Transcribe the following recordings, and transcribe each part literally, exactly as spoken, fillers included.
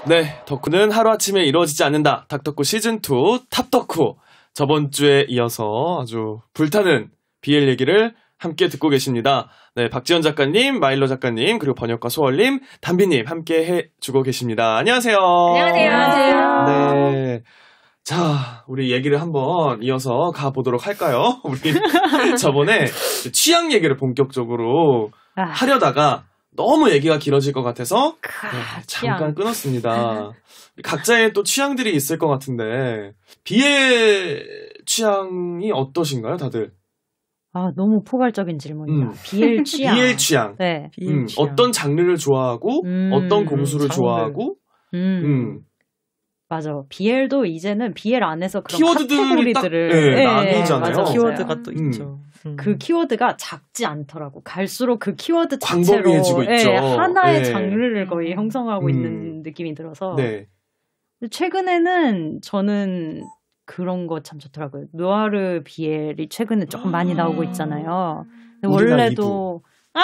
네, 덕후는 하루아침에 이루어지지 않는다. 닥덕후 시즌이 탑덕후. 저번 주에 이어서 아주 불타는 비엘 얘기를 함께 듣고 계십니다. 네, 박지연 작가님, 마일로 작가님, 그리고 번역가 소월님, 담비님 함께 해주고 계십니다. 안녕하세요. 안녕하세요. 네. 자, 우리 얘기를 한번 이어서 가보도록 할까요? 우리 저번에 취향 얘기를 본격적으로 아. 하려다가 너무 얘기가 길어질 것 같아서 네, 잠깐 끊었습니다. 각자의 또 취향들이 있을 것 같은데 비엘 취향이 어떠신가요, 다들? 아, 너무 포괄적인 질문이다. 음. 비엘 취향. 비엘 취향. 네. 비엘 음, 취향. 어떤 장르를 좋아하고 음, 어떤 공수를 장르. 좋아하고 음. 음. 맞아. 비엘도 이제는 비엘 안에서 그런 키워드들이 카테고리들을 딱, 네, 나뉘잖아요. 맞아. 키워드가 또 음. 있죠. 음. 그 키워드가 작지 않더라고. 갈수록 그 키워드 자체로 광범위해지고 네, 있죠. 하나의 네. 장르를 거의 형성하고 음. 있는 느낌이 들어서 네. 최근에는 저는 그런 거 참 좋더라고요. 누아르 비엘이 최근에 조금 많이 나오고 있잖아요. 근데 원래도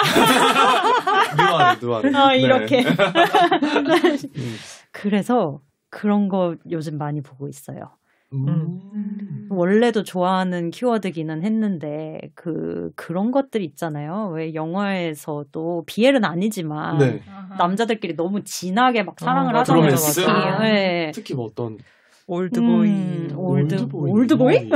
누아르, 누아르. 아, 이렇게. 네. 그래서 그런 거 요즘 많이 보고 있어요. 음. 원래도 좋아하는 키워드기는 했는데 그 그런 것들 있잖아요. 왜 영화에서도 비엘은 아니지만 네. 남자들끼리 너무 진하게 막 사랑을 어, 하잖아요. 로맨스? 특히. 네. 특히 뭐 어떤 올드보이. 음, 올드, 올드보이. 올드보이? 네?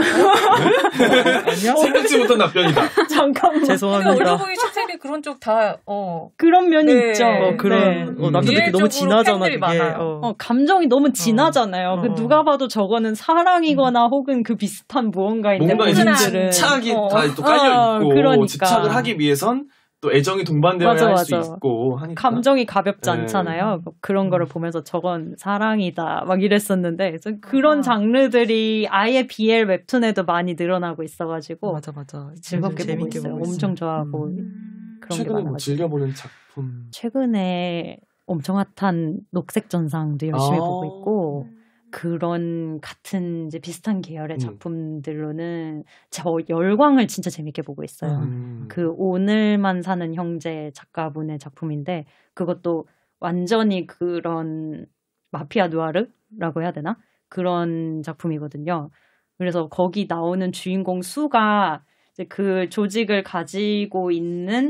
아니야? 생각지 못한 답변이다. 잠깐만. 죄송합니다. 올드보이 책들이 그런 쪽 다, 어. 그런 면이 네. 있죠. 어, 그런, 네. 어, 남자들끼리 너무 진하잖아, 그게. 많아요. 어. 어, 감정이 너무 진하잖아요. 어. 그 누가 봐도 저거는 사랑이거나 혹은 그 비슷한 무언가인데. 뭔가 이제 분들은. 집착이 어. 다 또 깔려있고, 어, 그러니까. 집착을 하기 위해선 또 애정이 동반되어야 맞아, 할 수 맞아. 있고 하니까. 감정이 가볍지 네. 않잖아요. 그런 거를 보면서 저건 사랑이다 막 이랬었는데 그래서 그런 아. 장르들이 아예 비엘 웹툰에도 많이 늘어나고 있어가지고 맞아, 맞아. 즐겁게 보고 재밌게 있어요. 보고 엄청 있어요. 좋아하고 음. 그런 게 최근에 뭐 많아가지고. 즐겨보는 작품. 최근에 엄청 핫한 녹색전상도 열심히 아. 보고 있고 그런 같은 이제 비슷한 계열의 음. 작품들로는 저 열광을 진짜 재밌게 보고 있어요. 음. 그 오늘만 사는 형제 작가분의 작품인데 그것도 완전히 그런 마피아 누아르라고 해야 되나? 그런 작품이거든요. 그래서 거기 나오는 주인공 수가 이제 그 조직을 가지고 있는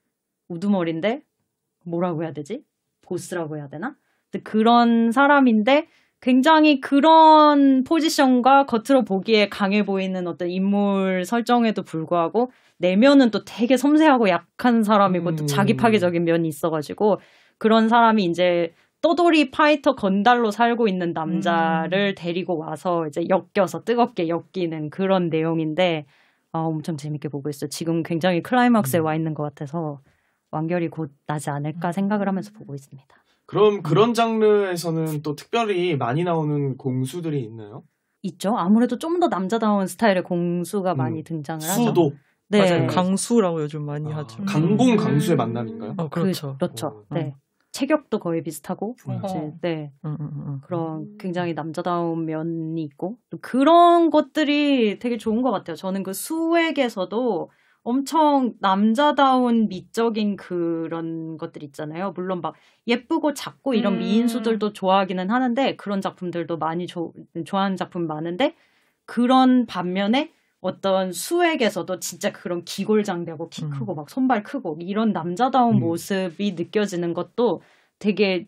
우두머리인데 뭐라고 해야 되지? 보스라고 해야 되나? 근데 그런 사람인데 굉장히 그런 포지션과 겉으로 보기에 강해 보이는 어떤 인물 설정에도 불구하고 내면은 또 되게 섬세하고 약한 사람이고 음. 또 자기 파괴적인 면이 있어가지고 그런 사람이 이제 떠돌이 파이터 건달로 살고 있는 남자를 음. 데리고 와서 이제 엮여서 뜨겁게 엮이는 그런 내용인데 아, 엄청 재밌게 보고 있어요. 지금 굉장히 클라이막스에 음. 와 있는 것 같아서 완결이 곧 나지 않을까 생각을 하면서 보고 있습니다. 그럼 그런 장르에서는 또 특별히 많이 나오는 공수들이 있나요? 있죠. 아무래도 좀 더 남자다운 스타일의 공수가 음. 많이 등장을 하죠. 수도. 네. 맞아요. 강수라고 요즘 많이 아, 하죠. 강공 강수의 만남인가요? 어, 그렇죠. 그, 그렇죠. 어. 네. 체격도 거의 비슷하고 음. 이제, 네. 음, 음, 음. 그런 굉장히 남자다운 면이 있고 또 그런 것들이 되게 좋은 것 같아요. 저는 그 수액에서도 엄청 남자다운 미적인 그런 것들 있잖아요. 물론 막 예쁘고 작고 이런 음. 미인수들도 좋아하기는 하는데 그런 작품들도 많이 조, 좋아하는 작품 많은데 그런 반면에 어떤 수액에서도 진짜 그런 기골장되고 키 크고 음. 막 손발 크고 이런 남자다운 음. 모습이 모습이 느껴지는 것도 되게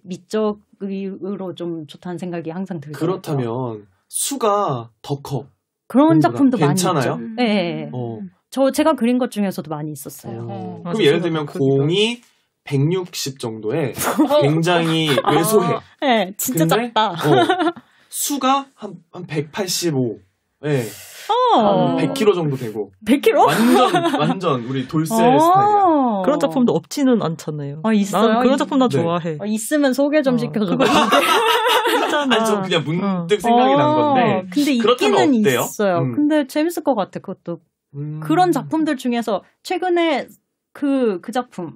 미적으로 좀 좋다는 생각이 항상 들더라고요. 그렇다면 수가 더 커. 그런 공부가 작품도 괜찮아요? 많이 있죠. 네, 네. 어. 저 제가 그린 것 중에서도 많이 있었어요. 어. 맞아, 그럼 예를 들면 크기가. 공이 백육십 정도에 굉장히 왜소해. 네, 진짜 근데, 작다. 어, 수가 한, 한 백팔십오. 예. 어. 한 백 킬로그램 정도 되고. 백 킬로그램? 완전, 완전 우리 돌쇠 어. 스타일이야. 그런 작품도 없지는 않잖아요. 아, 있어요? 난 그런 작품 나 네. 좋아해. 어, 있으면 소개 좀 어, 시켜줘. 그거 있잖아. 아니, 저 그냥 문득 어. 생각이 난 건데. 근데 그렇다면 있기는 어때요? 있어요. 음. 근데 재밌을 것 같아, 그것도. 음. 그런 작품들 중에서 최근에 그, 그 작품.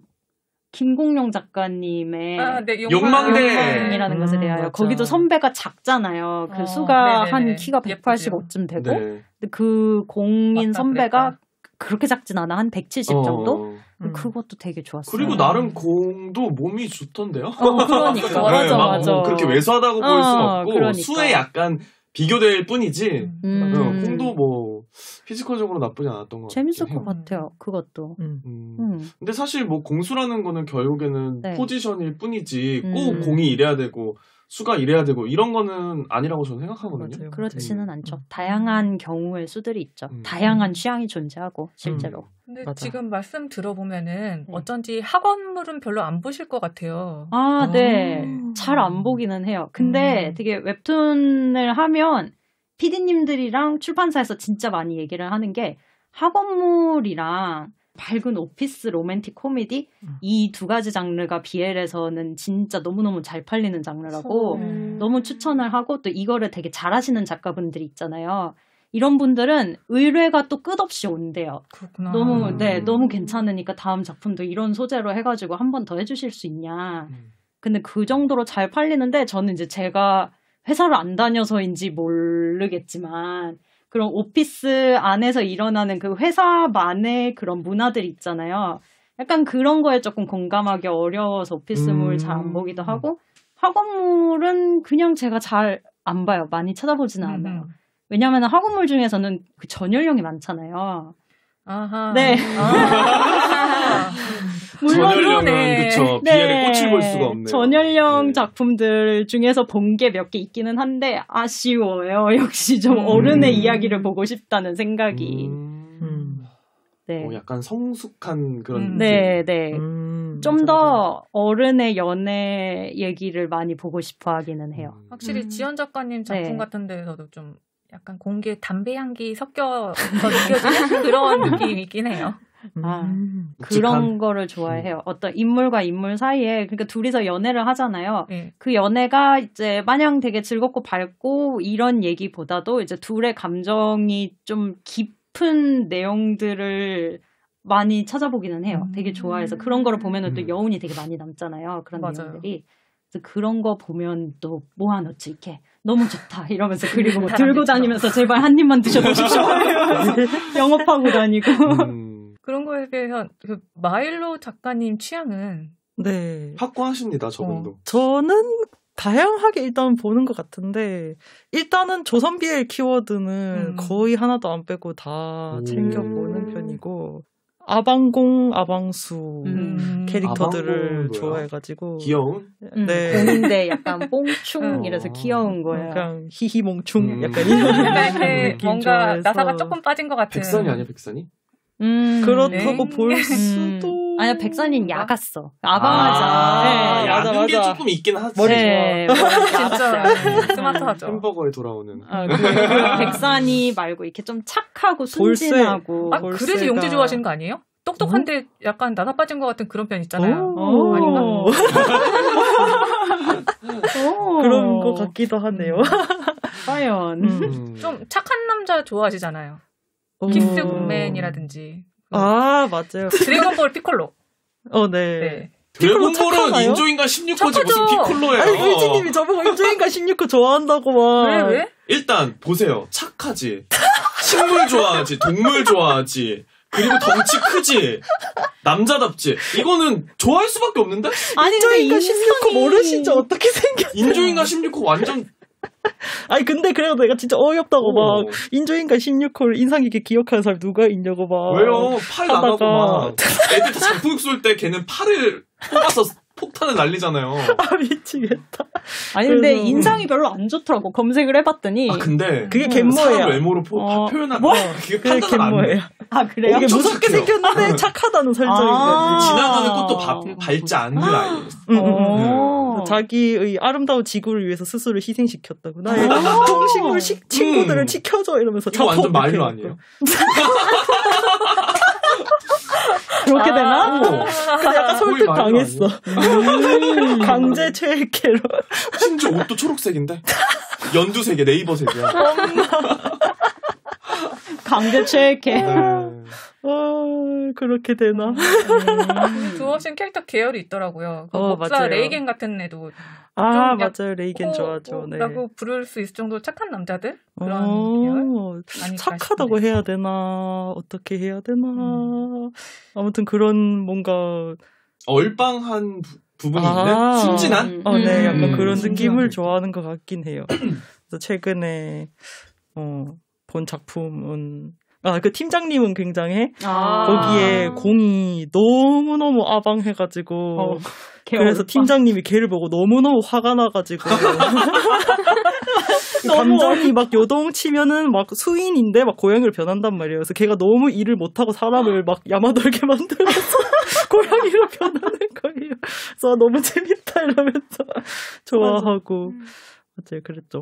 김공룡 작가님의 아, 네, 욕망대. 욕망이라는 음, 것을 해요. 맞아. 거기도 선배가 작잖아요. 그 어, 수가 네네네. 한 키가 예쁘죠. 백팔십오쯤 되고 네. 근데 그 공인 맞다, 선배가 그랬다. 그렇게 작진 않아. 한 백칠십 정도? 어. 음. 그것도 되게 좋았어요. 그리고 나름 공도 몸이 좋던데요? 어, 그러니까. 네, 맞아, 막 맞아. 뭐 그렇게 왜소하다고 볼 순 어, 없고 그러니까. 수에 약간 비교될 뿐이지 음. 어, 공도 뭐 피지컬적으로 나쁘지 않았던 것 같아요. 재밌을 것 같아요. 그것도. 음. 음. 음. 근데 사실 뭐 공수라는 거는 결국에는 네. 포지션일 뿐이지 꼭 음. 공이 이래야 되고 수가 이래야 되고 이런 거는 아니라고 저는 생각하거든요. 맞아요. 그렇지는 음. 않죠. 음. 다양한 경우의 수들이 있죠. 음. 다양한 취향이 존재하고 실제로. 근데 맞아. 지금 말씀 들어보면은 네. 어쩐지 학원물은 별로 안 보실 것 같아요. 아, 아. 네. 잘 안 보기는 해요. 근데 음. 되게 웹툰을 하면 피디님들이랑 출판사에서 진짜 많이 얘기를 하는 게 학원물이랑 밝은 오피스 로맨틱 코미디 음. 이 두 가지 장르가 비엘에서는 진짜 너무너무 잘 팔리는 장르라고 음. 너무 추천을 하고 또 이거를 되게 잘하시는 작가분들이 있잖아요. 이런 분들은 의뢰가 또 끝없이 온대요. 그렇구나. 너무 음. 네 너무 괜찮으니까 다음 작품도 이런 소재로 해가지고 한 번 더 해주실 수 있냐. 음. 근데 그 정도로 잘 팔리는데 저는 이제 제가 회사를 안 다녀서인지 모르겠지만 그런 오피스 안에서 일어나는 그 회사만의 그런 문화들이 있잖아요. 약간 그런 거에 조금 공감하기 어려워서 오피스물 음. 잘 안 보기도 하고 학원물은 그냥 제가 잘 안 봐요. 많이 찾아보지는 음, 않아요. 음. 왜냐하면 학원물 중에서는 그 전연령이 많잖아요. 아하. 네. 아. 물론 전연령은 그러네. 그쵸. 비엘에 꽃을 볼 수가 없네요. 전연령 네. 작품들 중에서 본 게 몇 개 있기는 한데 아쉬워요. 역시 좀 음. 어른의 이야기를 보고 싶다는 생각이. 음. 음. 네. 어, 약간 성숙한 그런 음. 네, 네. 음. 좀 더 어른의 연애 얘기를 많이 보고 싶어 하기는 해요. 음. 확실히 음. 지연 작가님 작품 네. 같은 데서도 좀 약간 공기에 담배 향기 섞여서 느껴지는 그런 느낌이 있긴 해요. 아. 음. 그런 묵직한? 거를 좋아해요. 어떤 인물과 인물 사이에 그러니까 둘이서 연애를 하잖아요. 네. 그 연애가 이제 마냥 되게 즐겁고 밝고 이런 얘기보다도 이제 둘의 감정이 좀 깊은 내용들을 많이 찾아보기는 해요. 음. 되게 좋아해서 그런 거를 보면은 또 음. 여운이 되게 많이 남잖아요. 그런 맞아요. 내용들이. 그래서 그런 거 보면 또 모아놓지 이렇게 너무 좋다 이러면서 그리고 뭐 사람들 들고 다니면서 제발 한 입만 드셔보십시오 이러면서 영업하고 다니고. 음. 그런 거에 대해서 그 마일로 작가님 취향은 네. 확고하십니다, 저분도. 저는 다양하게 일단 보는 것 같은데 일단은 조선 비엘 키워드는 음. 거의 하나도 안 빼고 다 오. 챙겨보는 편이고 아방공, 아방수 음. 캐릭터들을 아방공은 뭐야? 좋아해가지고 귀여운? 음, 네. 공인데 약간 뽕충 어. 이래서 귀여운 거예요. 그냥 히히몽충 음. 약간 이런 네, 느낌 뭔가 좋아해서 나사가 조금 빠진 것 같은. 백선이 아니야, 백선이? 음, 그렇다고 네. 볼 음. 수도 아니야 백선이는 야갔어. 아, 아방하자. 네. 맞아, 야근 게 맞아. 조금 있긴 하지. 머리 네, 진짜 스마트하죠. 햄버거에 돌아오는. 어, 그, 그 백선이 말고 이렇게 좀 착하고 볼세. 순진하고. 아, 볼세가- 그래서 용재 좋아하시는 거 아니에요? 똑똑한데 약간 나사 빠진 것 같은 그런 편 있잖아요. 오. 아닌가? 오. 그런 것 같기도 하네요. 과연. 음. 음. 좀 착한 남자 좋아하시잖아요. 오. 키스 굿맨이라든지 아 맞아요. 드래곤볼 피콜로. 어 네. 네. 드래곤볼은 착하나요? 인조인간 십육 호지 무슨 착하죠. 피콜로예요. 아니 휘지님이 저보고 인조인간 십육 호 좋아한다고 막. 왜 왜? 일단 보세요. 착하지. 식물 좋아하지. 동물 좋아하지. 그리고 덩치 크지. 남자답지. 이거는 좋아할 수밖에 없는데? 아니, 근데 인조인간 십육 호 인상이- 모르시죠? 어떻게 생겼? 인조인간 십육 호 완전 아니 근데 그래도 내가 진짜 어이없다고 어. 막 인조인간 십육 호를 인상 깊게 기억하는 사람 누가 있냐고 막. 왜요? 팔 나가고 하다가. 막 애들 다 장풍 쏠 때 걔는 팔을 뽑아서 폭탄을 날리잖아요. 아 미치겠다. 아니, 근데 그래서- 인상이 별로 안 좋더라고. 검색을 해봤더니. 아 근데 그게 음, 갯모예요. 사람 외모로 포, 어. 표현하면 뭐? 그게 그게 판단을 안 갯모예요. 돼. 아, 그래요? 이게 엄청 무섭게 착해요. 생겼는데 착하다는 설정이거든요. 아. 지나가는 꽃도 바, 밟지 않는 아이. 음, 음, 음. 어. 자기의 아름다운 지구를 위해서 스스로 희생시켰다고. 나의 동식물 시- 친구들을 음. 지켜줘 이러면서 이거 완전 자폭 마일로 이렇게 아니에요? 그렇게 되나? 오. 그래서 약간 거의 설득 마일로 당했어. 음. 강제 최애캐로. 심지어 옷도 초록색인데? 연두색이야, 네이버색이야. 강제 최애캐. 네. 어, 그렇게 되나? 음. 두어신 캐릭터 계열이 있더라고요. 그 어, 목사 맞아요. 레이겐 같은 애도 아, 약- 맞아요. 레이겐 좋아하죠. 네. 라고 부를 수 있을 정도로 착한 남자들? 그런 어, 계열? 아닐까 착하다고 싶은데. 해야 되나? 어떻게 해야 되나? 음. 아무튼 그런 뭔가 얼빵한 부, 부분이 아. 있는 순진한. 어, 네, 약간 음, 그런 순진한 느낌을 캐릭터. 좋아하는 것 같긴 해요. 그래서 최근에 어, 본 작품은 아, 그 팀장님은 굉장해. 아. 거기에 공이 너무너무 아방해가지고 어, 그래서 팀장님이 걔를 보고 너무너무 화가 나가지고 감정이 막 요동치면은 막 수인인데 막 고양이로 변한단 말이에요. 그래서 걔가 너무 일을 못하고 사람을 막 야마돌게 만들어서 고양이로 변하는 거예요. 그래서 너무 재밌다 이러면서 좋아하고 맞아요. 그랬죠.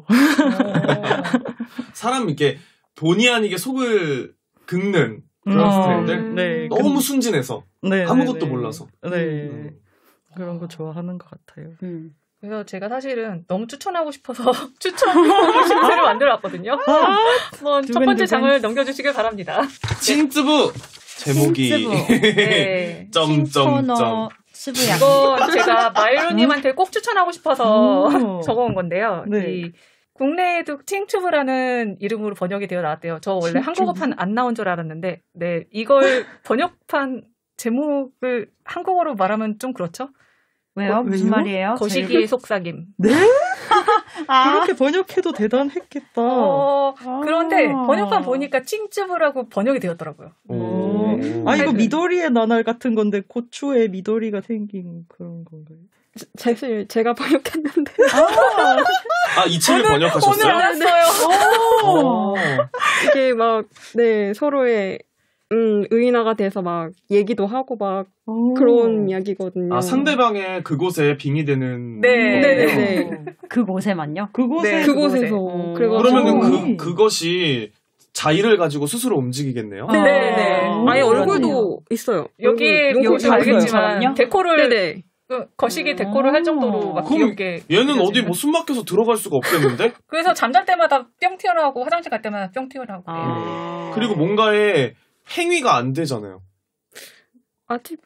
사람 이렇게 본의 아니게 속을 긁는 그런 음, 스타일들. 네, 너무 순진해서 네, 아무것도 네, 네. 몰라서. 네. 음. 그런 거 좋아하는 것 같아요. 음. 그래서 제가 사실은 너무 추천하고 싶어서 추천 심사를 만들어왔거든요. 한번 첫 번째 두근두근. 장을 넘겨주시길 바랍니다. 칭쯔부 제목이 네. 점점점. 스부야. 이거 제가 마일로님한테 꼭 추천하고 싶어서 오. 적어온 건데요. 네. 이 국내에도 칭추브라는 이름으로 번역이 되어 나왔대요. 저 원래 한국어판 안 나온 줄 알았는데, 네 이걸 번역판 제목을 한국어로 말하면 좀 그렇죠? 왜요? 어, 무슨 왜요? 말이에요? 거시기의 속삭임. 네? 아, 그렇게 번역해도 대단했겠다. 어, 아. 그런데 번역판 보니까 칭추브라고 번역이 되었더라고요. 오. 아, 이거 하여튼. 미도리의 나날 같은 건데 고추에 미도리가 생긴 그런 건가요? 사실 제가 번역했는데 아, 이 책을 번역하셨어요? 오늘 알았어요. 어. 이게 막 네 서로의 음, 의인화가 돼서 막 얘기도 하고 막 그런 이야기거든요. 아, 상대방의 그곳에 빙의되는. 네. 네, 거예요? 네, 네. 그곳에만요? 그곳에 네, 그곳에서 어. 그래가지고 그러면은 음. 그, 그것이 자의를 가지고 스스로 움직이겠네요. 어. 네, 네. 아예 그러네요. 얼굴도 있어요. 여기에 얼굴, 보시면 눈코입도 있어요. 알겠지만 데코를 네네. 그 거시기 데코를 할 정도로 막 그럼 귀엽게. 얘는 어디 그려지는. 뭐 숨 막혀서 들어갈 수가 없겠는데? 그래서 잠잘 때마다 뿅 튀어나오고 화장실 갈 때마다 뿅 튀어나오고. 그래요. 아. 그리고 뭔가에 행위가 안 되잖아요. 아직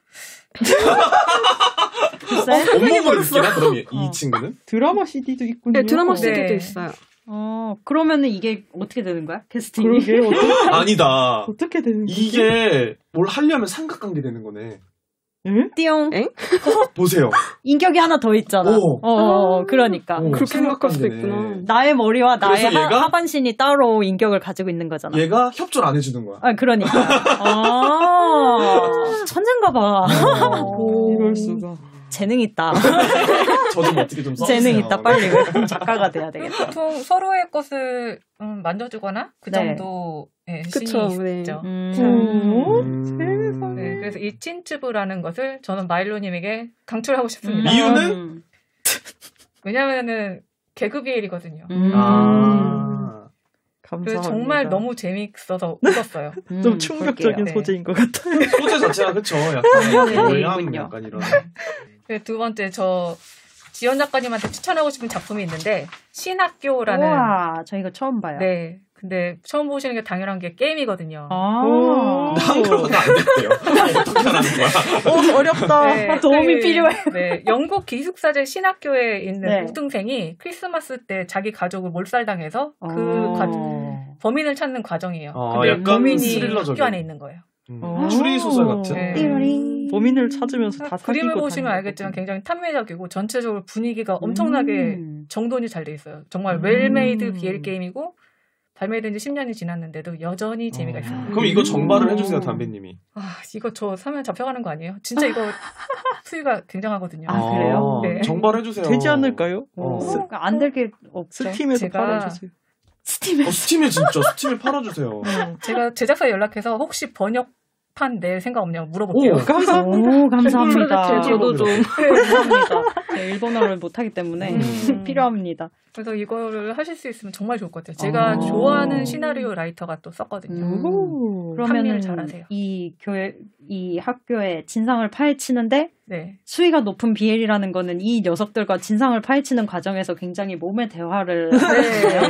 글쎄? 온몸을 느끼나? 그럼 이, 이 어. 친구는? 드라마 씨디도 있군요. 네, 드라마 네. 씨디도 있어요. 어, 그러면은 이게 어떻게 되는 거야? 캐스팅이? 그러게 어떻게, 아니다. 어떻게 되는 거지? 이게 뭘 하려면 삼각관계 되는 거네. 응? 띠용. 보세요. 인격이 하나 더 있잖아. 오. 어, 그러니까. 오, 그렇게 생각할 수도 삼각관계네. 있구나. 나의 머리와 나의 그래서 하, 얘가? 하반신이 따로 인격을 가지고 있는 거잖아. 얘가 협조를 안 해주는 거야. 아, 그러니까. 아, 천재인가 봐. 어. 이럴 수가. 재능 있다. 저 좀 어떻게 좀 써주세요. 재능 있다. 빨리 웹툰 작가가 돼야 되겠다. 보통 서로의 것을 음, 만져주거나 그 네. 정도 예, 그쵸, 신이 네. 있죠. 음. 어? 음. 세상에. 네, 그래서 이 찐츠브라는 것을 저는 마일로님에게 강추하고 싶습니다. 음. 이유는? 음. 왜냐면은 개그비엘이거든요. 음. 아. 그래서 감사합니다. 정말 너무 재밌어서 웃었어요. 음, 좀 충격적인 볼게요. 소재인 것 같아요. 소재 자체가 그쵸. 약간 네, 요양 있군요. 약간 이런. 그리고 두 번째 저 지연 작가님한테 추천하고 싶은 작품이 있는데 신학교라는 우와, 저 이거 처음 봐요. 네. 근데 처음 보시는 게 당연한 게 게임이거든요. 아. 근데 한글로는 안 됐대요. 어떻게 하라는 거야? 어, 어렵다. 네, 도움이 그, 필요해. 네, 영국 기숙사제 신학교에 있는 네. 우등생이 크리스마스 때 자기 가족을 몰살당해서 그 어. 과, 범인을 찾는 과정이에요. 아, 근데 약간 범인이 스릴러적인. 학교 안에 있는 거예요. 음, 어. 추리 소설 같은. 네. 범인을 찾으면서 다 그림을 사귀고 보시면 다니는 알겠지만 거군요. 굉장히 탐미적이고 전체적으로 분위기가 엄청나게 음. 정돈이 잘 돼 있어요. 정말 음. 웰메이드 비엘 게임이고 발매된 지 십 년이 지났는데도 여전히 재미가 어. 있습니다. 그럼 이거 정발을 음. 해주세요, 담배님이. 아, 이거 저 사면 잡혀가는 거 아니에요? 진짜 이거 수위가 굉장하거든요. 아, 그래요? 네. 정발해주세요. 되지 않을까요? 어. 어, 안 될 게 없죠. 스팀에서 제가- 팔아주세요. 스팀에. 어, 스팀에 진짜 스팀에 팔아주세요. 제가 제작사에 연락해서 혹시 번역판 낼 생각 없냐고 물어볼게요. 오, 감사합니다. 오, 감사합니다. 프로젝트에 저도 좀 감사합니다. 제 일본어를 못하기 때문에 음. 필요합니다. 그래서 이거를 하실 수 있으면 정말 좋을 것 같아요. 제가 아. 좋아하는 시나리오 라이터가 또 썼거든요. 음. 오. 그러면은 판매를 잘하세요. 이 교회, 이 학교에 진상을 파헤치는데 네. 수위가 높은 비엘이라는 거는 이 녀석들과 진상을 파헤치는 과정에서 굉장히 몸의 대화를 네.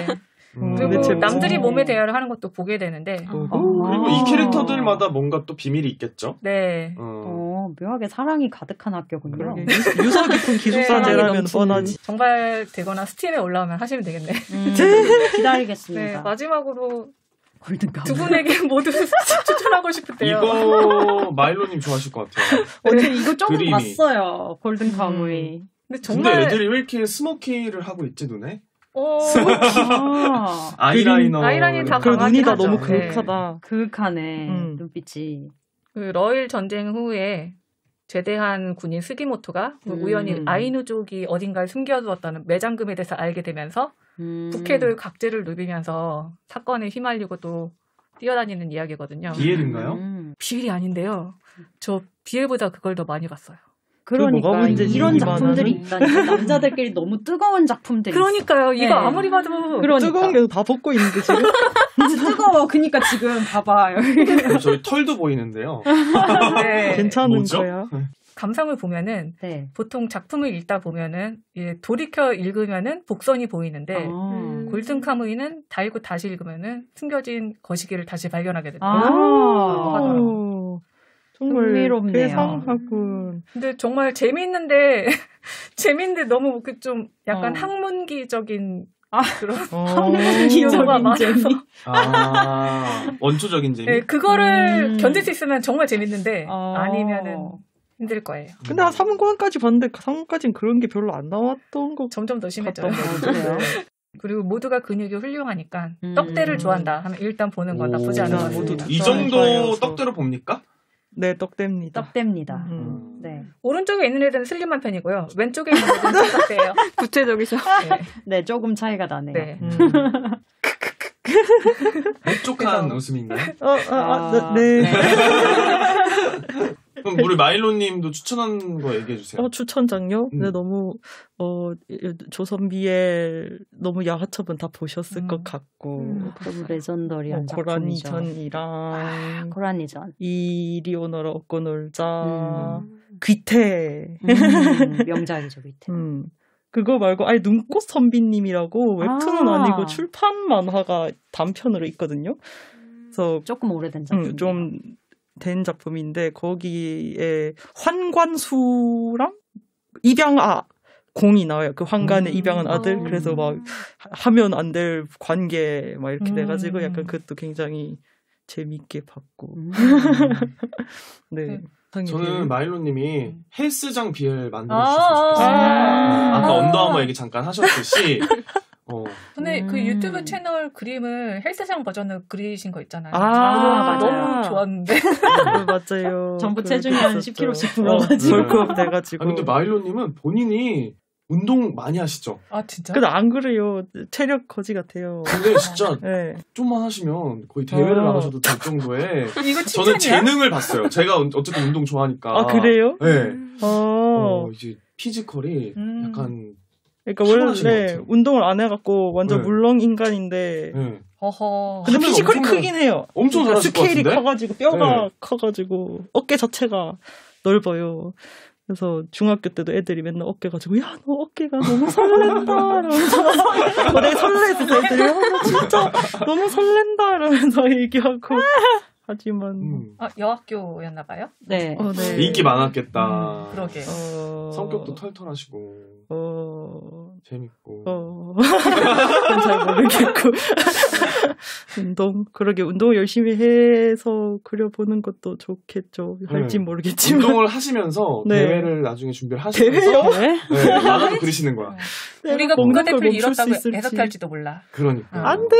음. 그리고 재밌- 남들이 몸에 대화를 하는 것도 보게 되는데 어. 그리고 이 캐릭터들마다 뭔가 또 비밀이 있겠죠. 네. 어. 어, 묘하게 사랑이 가득한 학교군요. 그러게. 유- 유서 깊은 기숙사제라면 네, 뻔하지. 정발되거나 스팀에 올라오면 하시면 되겠네. 음, 네, 기다리겠습니다. 마지막으로 골든 두 분에게 모두 추천하고 싶은데요. 이거 마일로님 좋아하실 것 같아요. 어제 이거 조금 그림이. 봤어요. 골든 카무이. 근데 근데 정말 애들이 왜 이렇게 스모키를 하고 있지 눈에? 어, 아, 아이라이너. 아이라인이 다 그 강하긴 눈이 다 하죠. 너무 네. 그윽하다. 그윽하네. 음. 눈빛이. 그 러일 전쟁 후에 제대한 군인 스기모토가 그 음. 우연히 아이누족이 어딘가에 숨겨두었다는 매장금에 대해서 알게 되면서 음. 북해도의 각재를 누비면서 사건에 휘말리고 또 뛰어다니는 이야기거든요. 비엘인가요? 음. 비엘이 아닌데요. 저 비엘보다 그걸 더 많이 봤어요. 그러니까 뭐가 문제지, 이런 이만한? 작품들이 있다니까 남자들끼리 너무 뜨거운 작품들이 그러니까요. 이거 네. 아무리 봐도 그러니까. 뜨거운 게 다 벗고 있는데 지금. 있어. 뜨거워. 그니까 지금 봐봐. 여기. 저희 털도 보이는데요. 네. 괜찮은 뭐죠? 거야. 감상을 보면은 네. 보통 작품을 읽다 보면은 예, 돌이켜 읽으면은 복선이 보이는데 아. 골든 카무이는 다 읽고 다시 읽으면은 숨겨진 거시기를 다시 발견하게 됩니다. 아. 오, 정말 흥미롭네요. 세상하군. 근데 정말 재미있는데 재미있는데 너무 그 좀 약간 어. 학문기적인 아. 그런 어. 기호가 많아서 재미. 아, 원초적인 재미? 네, 그거를 음. 견딜 수 있으면 정말 재밌는데 어. 아니면은 힘들 거예요. 근데 한 삼 권까지 봤는데 삼 권까지는 그런 게 별로 안 나왔던 거. 점점 더 심해져요. 같단 그래요? 그리고 모두가 근육이 훌륭하니까 음. 떡대를 좋아한다 하면 일단 보는 건 나쁘지 않은 것 모두 같습니다. 이 좋아해서. 정도 떡대로 봅니까? 네, 떡됩니다. 떡됩니다. 음. 네. 오른쪽에 있는 애들은 슬림한 편이고요. 왼쪽에 있는 애들은 떡대예요. 구체적이죠. 네. 네, 조금 차이가 나네요. 네. 음. 촉촉한 그래서- 웃음인가요? 어, 아, 아, 아. 네. 그럼 우리 마일로님도 추천한 거 얘기해 주세요. 어, 추천장요? 음. 네, 너무, 어, 조선비엘 너무 야하처분 다 보셨을 음. 것 같고, 음. 너무 레전더리한 뭐, 작품이죠. 고라니전이랑, 고라니전. 이리 오너라 얻고 놀자, 음. 귀태, 음, 명작이죠, 밑에. 음. 그거 말고, 아니, 눈꽃 선비님이라고 웹툰은 아. 아니고 출판 만화가 단편으로 있거든요. 그래서, 조금 오래된 작품. 음, 좀, 된 작품인데, 거기에 환관수랑 입양아, 공이 나와요. 그 환관의 음. 입양한 아들. 아. 그래서 막 하- 하면 안 될 관계 막 이렇게 음. 돼가지고 약간 그것도 굉장히 재밌게 봤고. 음. 네. 저는 마일로님이 헬스장 비엘 만들어 아, 주셨으면 좋겠어요. 아. 아까 언더아머 얘기 잠깐 하셨듯이 어, 근데 그 음. 유튜브 채널 그림을 헬스장 버전으로 그리신 거 있잖아요. 아, 맞아요. 너무 좋았는데. 네, 맞아요. 전부 그것도 체중이 한 있었죠. 십 킬로그램씩 어, 불어가지고. 벌크업 돼가지고. 아, 근데 마일로님은 본인이 운동 많이 하시죠? 아 진짜? 근데 안 그래요. 체력 거지 같아요. 근데 진짜 네. 좀만 하시면 거의 대회를 어. 나가셔도 될 정도에 이거 저는 칭찬이야? 재능을 봤어요. 제가 어쨌든 운동 좋아하니까. 아, 그래요? 네. 어. 어, 이제 피지컬이 음. 약간 그러니까 타고나신 것 원래 같아요. 운동을 안 해갖고 완전 네. 물렁 인간인데 네. 어허. 근데 하면 피지컬이 엄청 크긴 해요. 엄청 그러니까 잘하실 것 스케일이 같은데? 커가지고 뼈가 네. 커가지고 어깨 자체가 넓어요. 그래서 중학교 때도 애들이 맨날 어깨 가지고 야 너 어깨가 너무 설렌다 이러면서 어, 내가 설레서 애들이 어, 너 진짜 너무 설렌다 이러면서 얘기하고 하지만 음. 아, 여학교였나 봐요? 네. 어, 네. 인기 많았겠다. 그러게. 어, 성격도 털털하시고 어, 재밌고. 어, 그건 잘 모르겠고 운동 그러게 운동 열심히 해서 그려보는 것도 좋겠죠. 할진 네. 모르겠지만 운동을 하시면서 네. 대회를 나중에 준비를 하시면서 대회요? 네? 네, 만화도 그리시는 거야. 우리가 먹는 걸 국가대표를 멈출 수 잃었다고 있을지. 애석할지도 몰라. 그러니까. 어. 안 돼.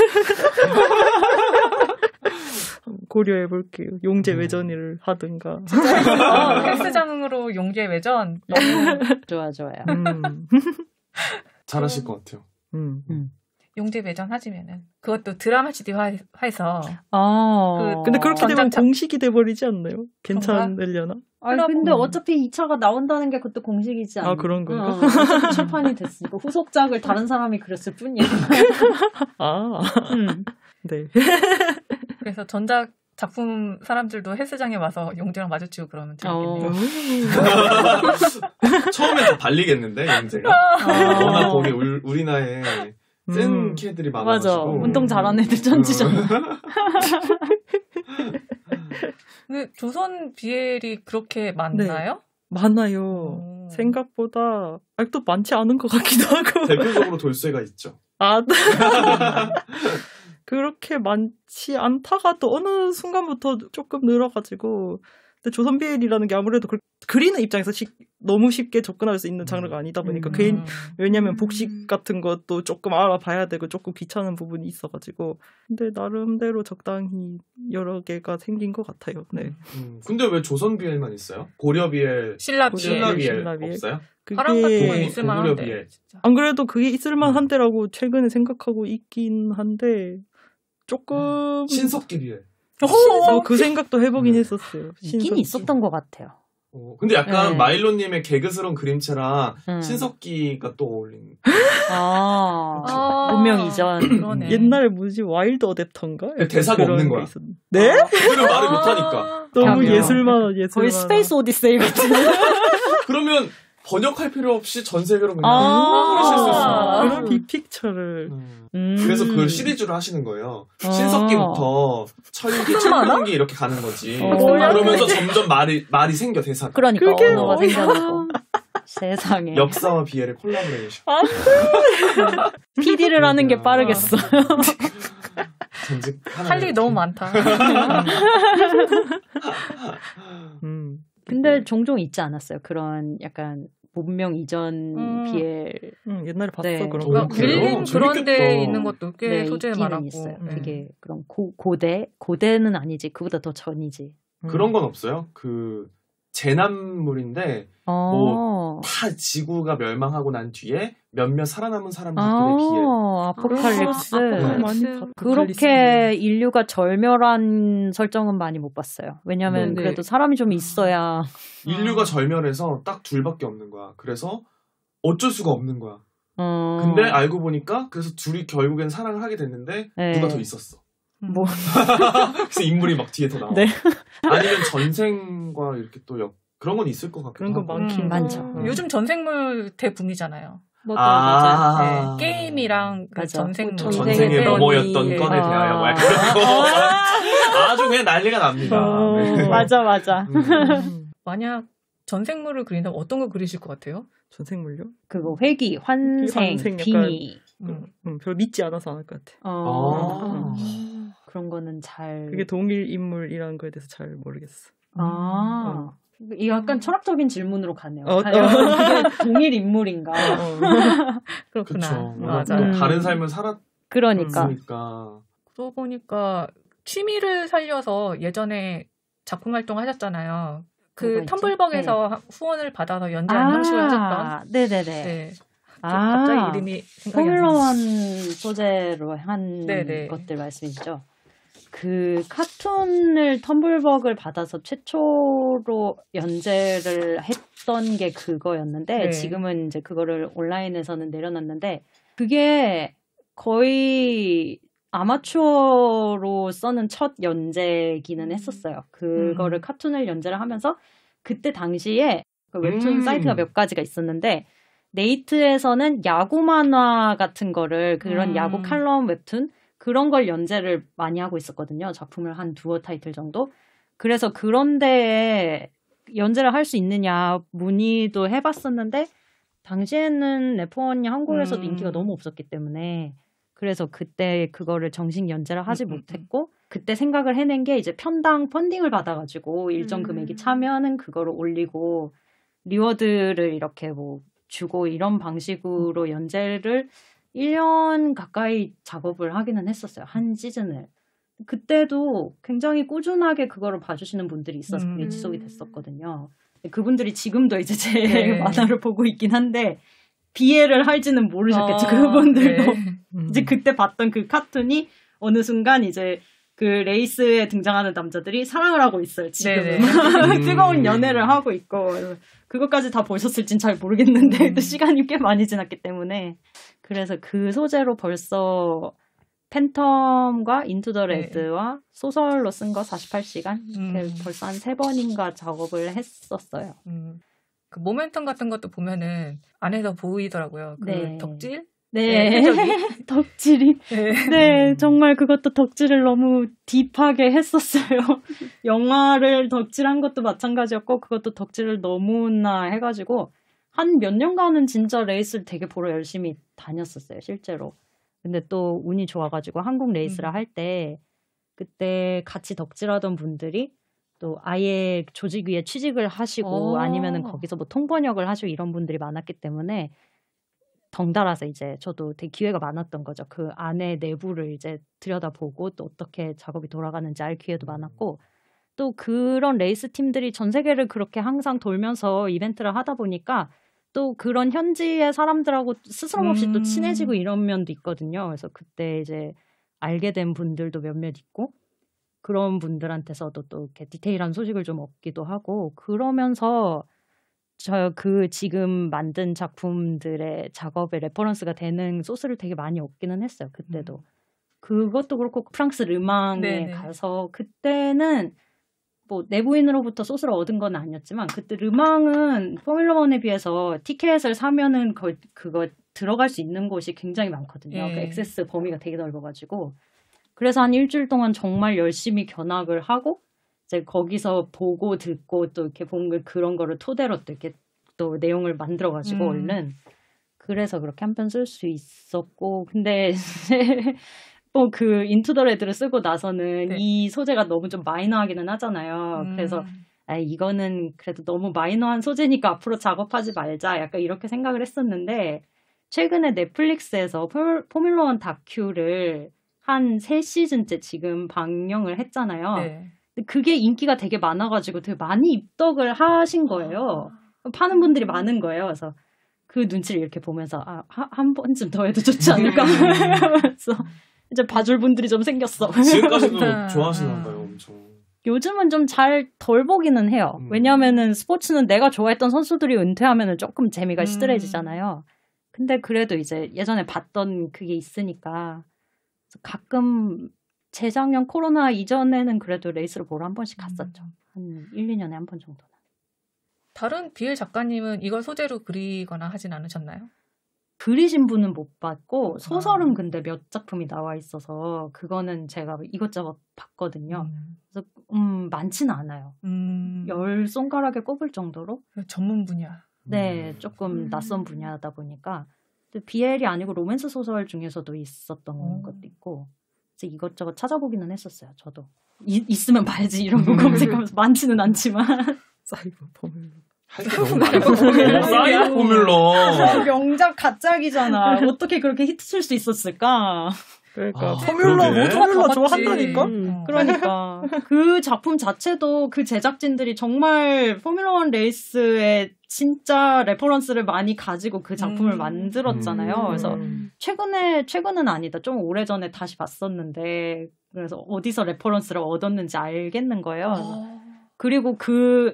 고려해볼게요. 용재 음. 외전을 하든가. 어, 헬스장으로 용재 외전 너무 좋아, 좋아요. 음. 잘하실 것 같아요. 음. 용재 외전 하시면은 그것도 드라마 지디화해서 아. 그- 근데 그렇게 되면 전작자- 공식이 돼버리지 않나요? 괜찮으려나? 아니, 근데 음. 어차피 이 차가 나온다는 게 그것도 공식이지 않나? 아, 그런 건가? 어, 어차피 출판이 됐으니까. 후속작을 다른 사람이 그렸을 뿐이야. 아, 음. 네. 그래서 전작 작품 사람들도 헬스장에 와서 용재랑 마주치고 그러면 어. 재밌겠네요. 처음에 다 발리겠는데, 영재가. 아. 워낙 거기 울, 우리나라에 쓴 음. 캐들이 맞아. 많아가지고. 운동 잘하는 애들 천지잖아. 근데 조선 비엘이 그렇게 많나요? 많아요. 오. 생각보다 아직도 많지 않은 것 같기도 하고. 대표적으로 돌쇠가 있죠. 아, 그렇게 많지 않다가도 어느 순간부터 조금 늘어가지고. 근데 조선 비엘이라는 게 아무래도 그, 그리는 입장에서 시, 너무 쉽게 접근할 수 있는 장르가 아니다 보니까 음. 괜히 왜냐면 복식 같은 것도 조금 알아봐야 되고 조금 귀찮은 부분이 있어가지고 근데 나름대로 적당히 여러 개가 생긴 것 같아요. 네. 음, 근데 왜 조선 비엘만 있어요? 고려 비엘, 신라 비엘. 신라 비엘 신라 비엘. 없어요? 파랑 같은 건 그게 있을 고구려 만한데. 비엘. 진짜. 안 그래도 그게 있을만 한데라고 최근에 생각하고 있긴 한데 조금 신석기 비엘. 어, 그 생각도 해보긴 음. 했었어요. 있긴 신석기. 있었던 것 같아요. 어, 근데 약간 네. 마일로님의 개그스러운 그림체랑 음. 신석기가 또 어울리는. 아, 아, 문명 이전. 그러네. 옛날에 뭐지 와일드 어댑터인가? 네, 대사가 그런 없는 게 거야. 있었는데. 네? 그들은 말을 아. 못하니까. 너무 그러게요. 예술만 예술만. 거의 스페이스 오디세이 같은. 그러면 번역할 필요 없이 전 세계로 그냥 아. 뿌리실 수 있어. 그런 빅픽처를. 음. 음. 그래서 그걸 시리즈로 하시는 거예요. 아. 신석기부터 철기, 칠경기 이렇게 가는 거지. 어. 뭐야, 그러면서 점점 말이 말이 생겨 대사가. 그러니까 그게 언어가 뭐야. 생겨나고. 세상에. 역사와 비엘의 콜라보레이션. 피디를 하는 게 빠르겠어. 전직 하나 할 일이 너무 많다. 음. 근데 종종 있지 않았어요. 그런 약간 문명 이전 음. 비엘. 음, 옛날에 봤어 네. 그런 어, 거. 그래요? 밀림 그런 데 재밌겠다. 있는 것도 꽤 네, 소재 있기는 많았고. 있어요. 네. 되게 그런 고, 고대? 고대는 아니지. 그보다 더 전이지. 음. 그런 건 없어요. 그 재난물인데 어. 뭐 다 지구가 멸망하고 난 뒤에 몇몇 살아남은 사람들의 비엘. 아, 아포칼립스. 아, 그거 아포칼립스. 많이 봤- 그렇게 인류가 절멸한 설정은 많이 못 봤어요. 왜냐면 네. 그래도 사람이 좀 있어야. 인류가 절멸해서 딱 둘밖에 없는 거야. 그래서 어쩔 수가 없는 거야. 어. 근데 알고 보니까 그래서 둘이 결국엔 사랑을 하게 됐는데 네. 누가 더 있었어. 뭐. 그래서 인물이 막 뒤에 더 나와. 네. 아니면 전생과 이렇게 또 역, 그런 건 있을 것 같기도 그런 건 하고. 많긴 음, 많죠. 음. 요즘 전생물 대붐이잖아요. 맞아, 아, 맞아. 네, 게임이랑 그 맞아. 전생물. 전생의 전생의 네. 너머였던 네. 건에 아. 대하여 뭐 약간 그런 거. 아주 그냥 난리가 납니다. 어. 네. 맞아, 맞아. 음. 음. 만약 전생물을 그린다면 어떤 걸 그리실 것 같아요? 전생물요? 그거 회귀, 환생, 환생 약간- 빙의. 음. 음, 별로 믿지 않아서 안 할 것 같아. 어. 아. 그런 거는 잘. 그게 동일 인물이라는 거에 대해서 잘 모르겠어. 아. 이 약간 철학적인 질문으로 가네요. 어, 과연 어. 그게 동일 인물인가? 어. 그렇구나. 그쵸. 맞아. 음. 다른 삶을 살았으니까. 그러니까. 그러고 보니까 취미를 살려서 예전에 작품 활동 하셨잖아요. 그 뭐가 있지? 텀블벅에서 후원을 받아서 연재하는 형식을 하셨던. 네네네. 네. 아, 갑자기 이름이 생각이 안 포뮬러 나요. 원 소재로 한 네네. 것들 말씀이시죠? 그 카툰을 텀블벅을 받아서 최초로 연재를 했던 게 그거였는데 네. 지금은 이제 그거를 온라인에서는 내려놨는데 그게 거의 아마추어로 써는 첫 연재기는 했었어요. 그거를 음. 카툰을 연재를 하면서 그때 당시에 그 웹툰 음. 사이트가 몇 가지가 있었는데 네이트에서는 야구 만화 같은 거를 그런 음. 야구 칼럼 웹툰 그런 걸 연재를 많이 하고 있었거든요. 작품을 한 두어 타이틀 정도. 그래서 그런 데에 연재를 할 수 있느냐 문의도 해봤었는데 당시에는 네포원이 한국에서도 음. 인기가 너무 없었기 때문에 그래서 그때 그거를 정식 연재를 하지 음, 음, 못했고 그때 생각을 해낸 게 이제 편당 펀딩을 받아가지고 일정 금액이 음. 차면은 그거를 올리고 리워드를 이렇게 뭐 주고 이런 방식으로 연재를 일 년 가까이 작업을 하기는 했었어요. 한 시즌을. 그때도 굉장히 꾸준하게 그거를 봐주시는 분들이 있어서 그게 음. 지속이 됐었거든요. 그분들이 지금도 이제 제 네. 만화를 보고 있긴 한데 비애를 할지는 모르셨겠죠. 아, 그분들도. 네. 음. 이제 그때 봤던 그 카툰이 어느 순간 이제 그 레이스에 등장하는 남자들이 사랑을 하고 있어요. 지금은. 네네. 뜨거운 연애를 하고 있고 그것까지 다 보셨을진 잘 모르겠는데 음. 또 시간이 꽤 많이 지났기 때문에 그래서 그 소재로 벌써 팬텀과 인투 더 네. 레드와 소설로 쓴 거 사십팔 시간 음. 벌써 한 세 번인가 작업을 했었어요. 음. 그 모멘텀 같은 것도 보면은 안에서 보이더라고요. 그 네. 덕질 네, 네 덕질이. 네. 네, 정말 그것도 덕질을 너무 딥하게 했었어요. 영화를 덕질한 것도 마찬가지였고, 그것도 덕질을 너무나 해가지고, 한 몇 년간은 진짜 레이스를 되게 보러 열심히 다녔었어요, 실제로. 근데 또 운이 좋아가지고 한국 레이스를 음. 할 때, 그때 같이 덕질하던 분들이 또 아예 조직 위에 취직을 하시고, 오. 아니면은 거기서 뭐 통번역을 하시고 이런 분들이 많았기 때문에, 덩달아서 이제 저도 되게 기회가 많았던 거죠. 그 안에 내부를 이제 들여다보고 또 어떻게 작업이 돌아가는지 알 기회도 많았고, 또 그런 레이스 팀들이 전 세계를 그렇게 항상 돌면서 이벤트를 하다 보니까 또 그런 현지의 사람들하고 스스럼 없이 음. 또 친해지고 이런 면도 있거든요. 그래서 그때 이제 알게 된 분들도 몇몇 있고, 그런 분들한테서도 또 이렇게 디테일한 소식을 좀 얻기도 하고, 그러면서 저 그 지금 만든 작품들의 작업에 레퍼런스가 되는 소스를 되게 많이 얻기는 했어요. 그때도. 음. 그것도 그렇고 프랑스 르망에 네네. 가서 그때는 뭐 내부인으로부터 소스를 얻은 건 아니었지만, 그때 르망은 포뮬러원에 비해서 티켓을 사면은 거, 그거 들어갈 수 있는 곳이 굉장히 많거든요. 예. 그 액세스 범위가 되게 넓어가지고. 그래서 한 일주일 동안 정말 열심히 견학을 하고, 이제 거기서 보고 듣고 또 이렇게 본 걸 그런 거를 토대로 또 이렇게 또 내용을 만들어가지고 음. 얼른. 그래서 그렇게 한 편 쓸 수 있었고, 근데 뭐 그 인투 더 레드를 쓰고 나서는 네. 이 소재가 너무 좀 마이너하기는 하잖아요. 음. 그래서 아, 이거는 그래도 너무 마이너한 소재니까 앞으로 작업하지 말자, 약간 이렇게 생각을 했었는데, 최근에 넷플릭스에서 포뮬러 원 다큐를 한 세 시즌째 지금 방영을 했잖아요. 네. 근데 그게 인기가 되게 많아가지고 되게 많이 입덕을 하신 거예요. 파는 분들이 많은 거예요. 그래서 그 눈치를 이렇게 보면서 아, 하, 한 번쯤 더 해도 좋지 않을까 하면서 이제 봐줄 분들이 좀 생겼어. 지금까지도 아, 좋아하시나 아. 봐요, 엄청. 요즘은 좀 잘 덜 보기는 해요. 음. 왜냐하면은 스포츠는 내가 좋아했던 선수들이 은퇴하면은 조금 재미가 음. 시들해지잖아요. 근데 그래도 이제 예전에 봤던 그게 있으니까 가끔 재작년 코로나 이전에는 그래도 레이스를 보러 한 번씩 갔었죠. 한 일, 이 년에 한 번 정도는. 다른 비엘 작가님은 이걸 소재로 그리거나 하진 않으셨나요? 그리신 분은 못 봤고, 소설은 아. 근데 몇 작품이 나와 있어서 그거는 제가 이것저것 봤거든요. 음. 그래서 음, 많지는 않아요. 음. 열 손가락에 꼽을 정도로. 전문 분야. 네, 조금 음. 낯선 분야다 보니까. 비엘이 아니고 로맨스 소설 중에서도 있었던 오. 것도 있고, 그래서 이것저것 찾아보기는 했었어요. 저도 이, 있으면 봐야지 이런 거 검색하면서 많지는 않지만. 사이버 포뮬러. 할 게 너무 많아요. 사이버 포뮬러. 명작 가짝이잖아. 어떻게 그렇게 히트 칠 수 있었을까? 그러니까 아, 포뮬러 그러게. 뭐 포뮬러 다 좋아한다니까. 봤지. 음. 어. 그러니까 그 작품 자체도 그 제작진들이 정말 포뮬러 원 레이스의 진짜 레퍼런스를 많이 가지고 그 작품을 음. 만들었잖아요. 음. 그래서 최근에 최근은 아니다. 좀 오래전에 다시 봤었는데, 그래서 어디서 레퍼런스를 얻었는지 알겠는 거예요. 어. 그리고 그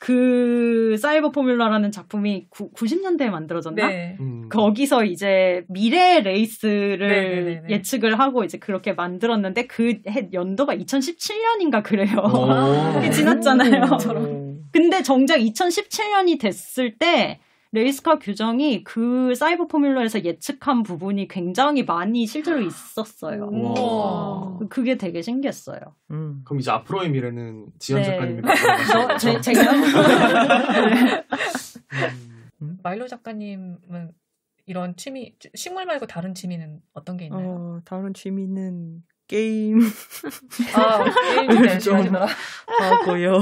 그 사이버 포뮬러라는 작품이 구, 구십 년대에 만들어졌나? 네. 음. 거기서 이제 미래 레이스를 네네네네. 예측을 하고 이제 그렇게 만들었는데, 그 해 연도가 이천십칠 년인가 그래요. 오. 꽤 지났잖아요. 저런. 근데 정작 이천십칠 년이 됐을 때 레이스카 규정이 그 사이버 포뮬러에서 예측한 부분이 굉장히 많이 실제로 있었어요. 와. 그게 되게 신기했어요. 음. 그럼 이제 앞으로의 미래는 지연 네. 작가님이 저, 제, 제가요? 네. 마일로 작가님은 이런 취미, 식물 말고 다른 취미는 어떤 게 있나요? 어, 다른 취미는 게임 아, 게임 네, 좀. 좋아하시더라. 하고요.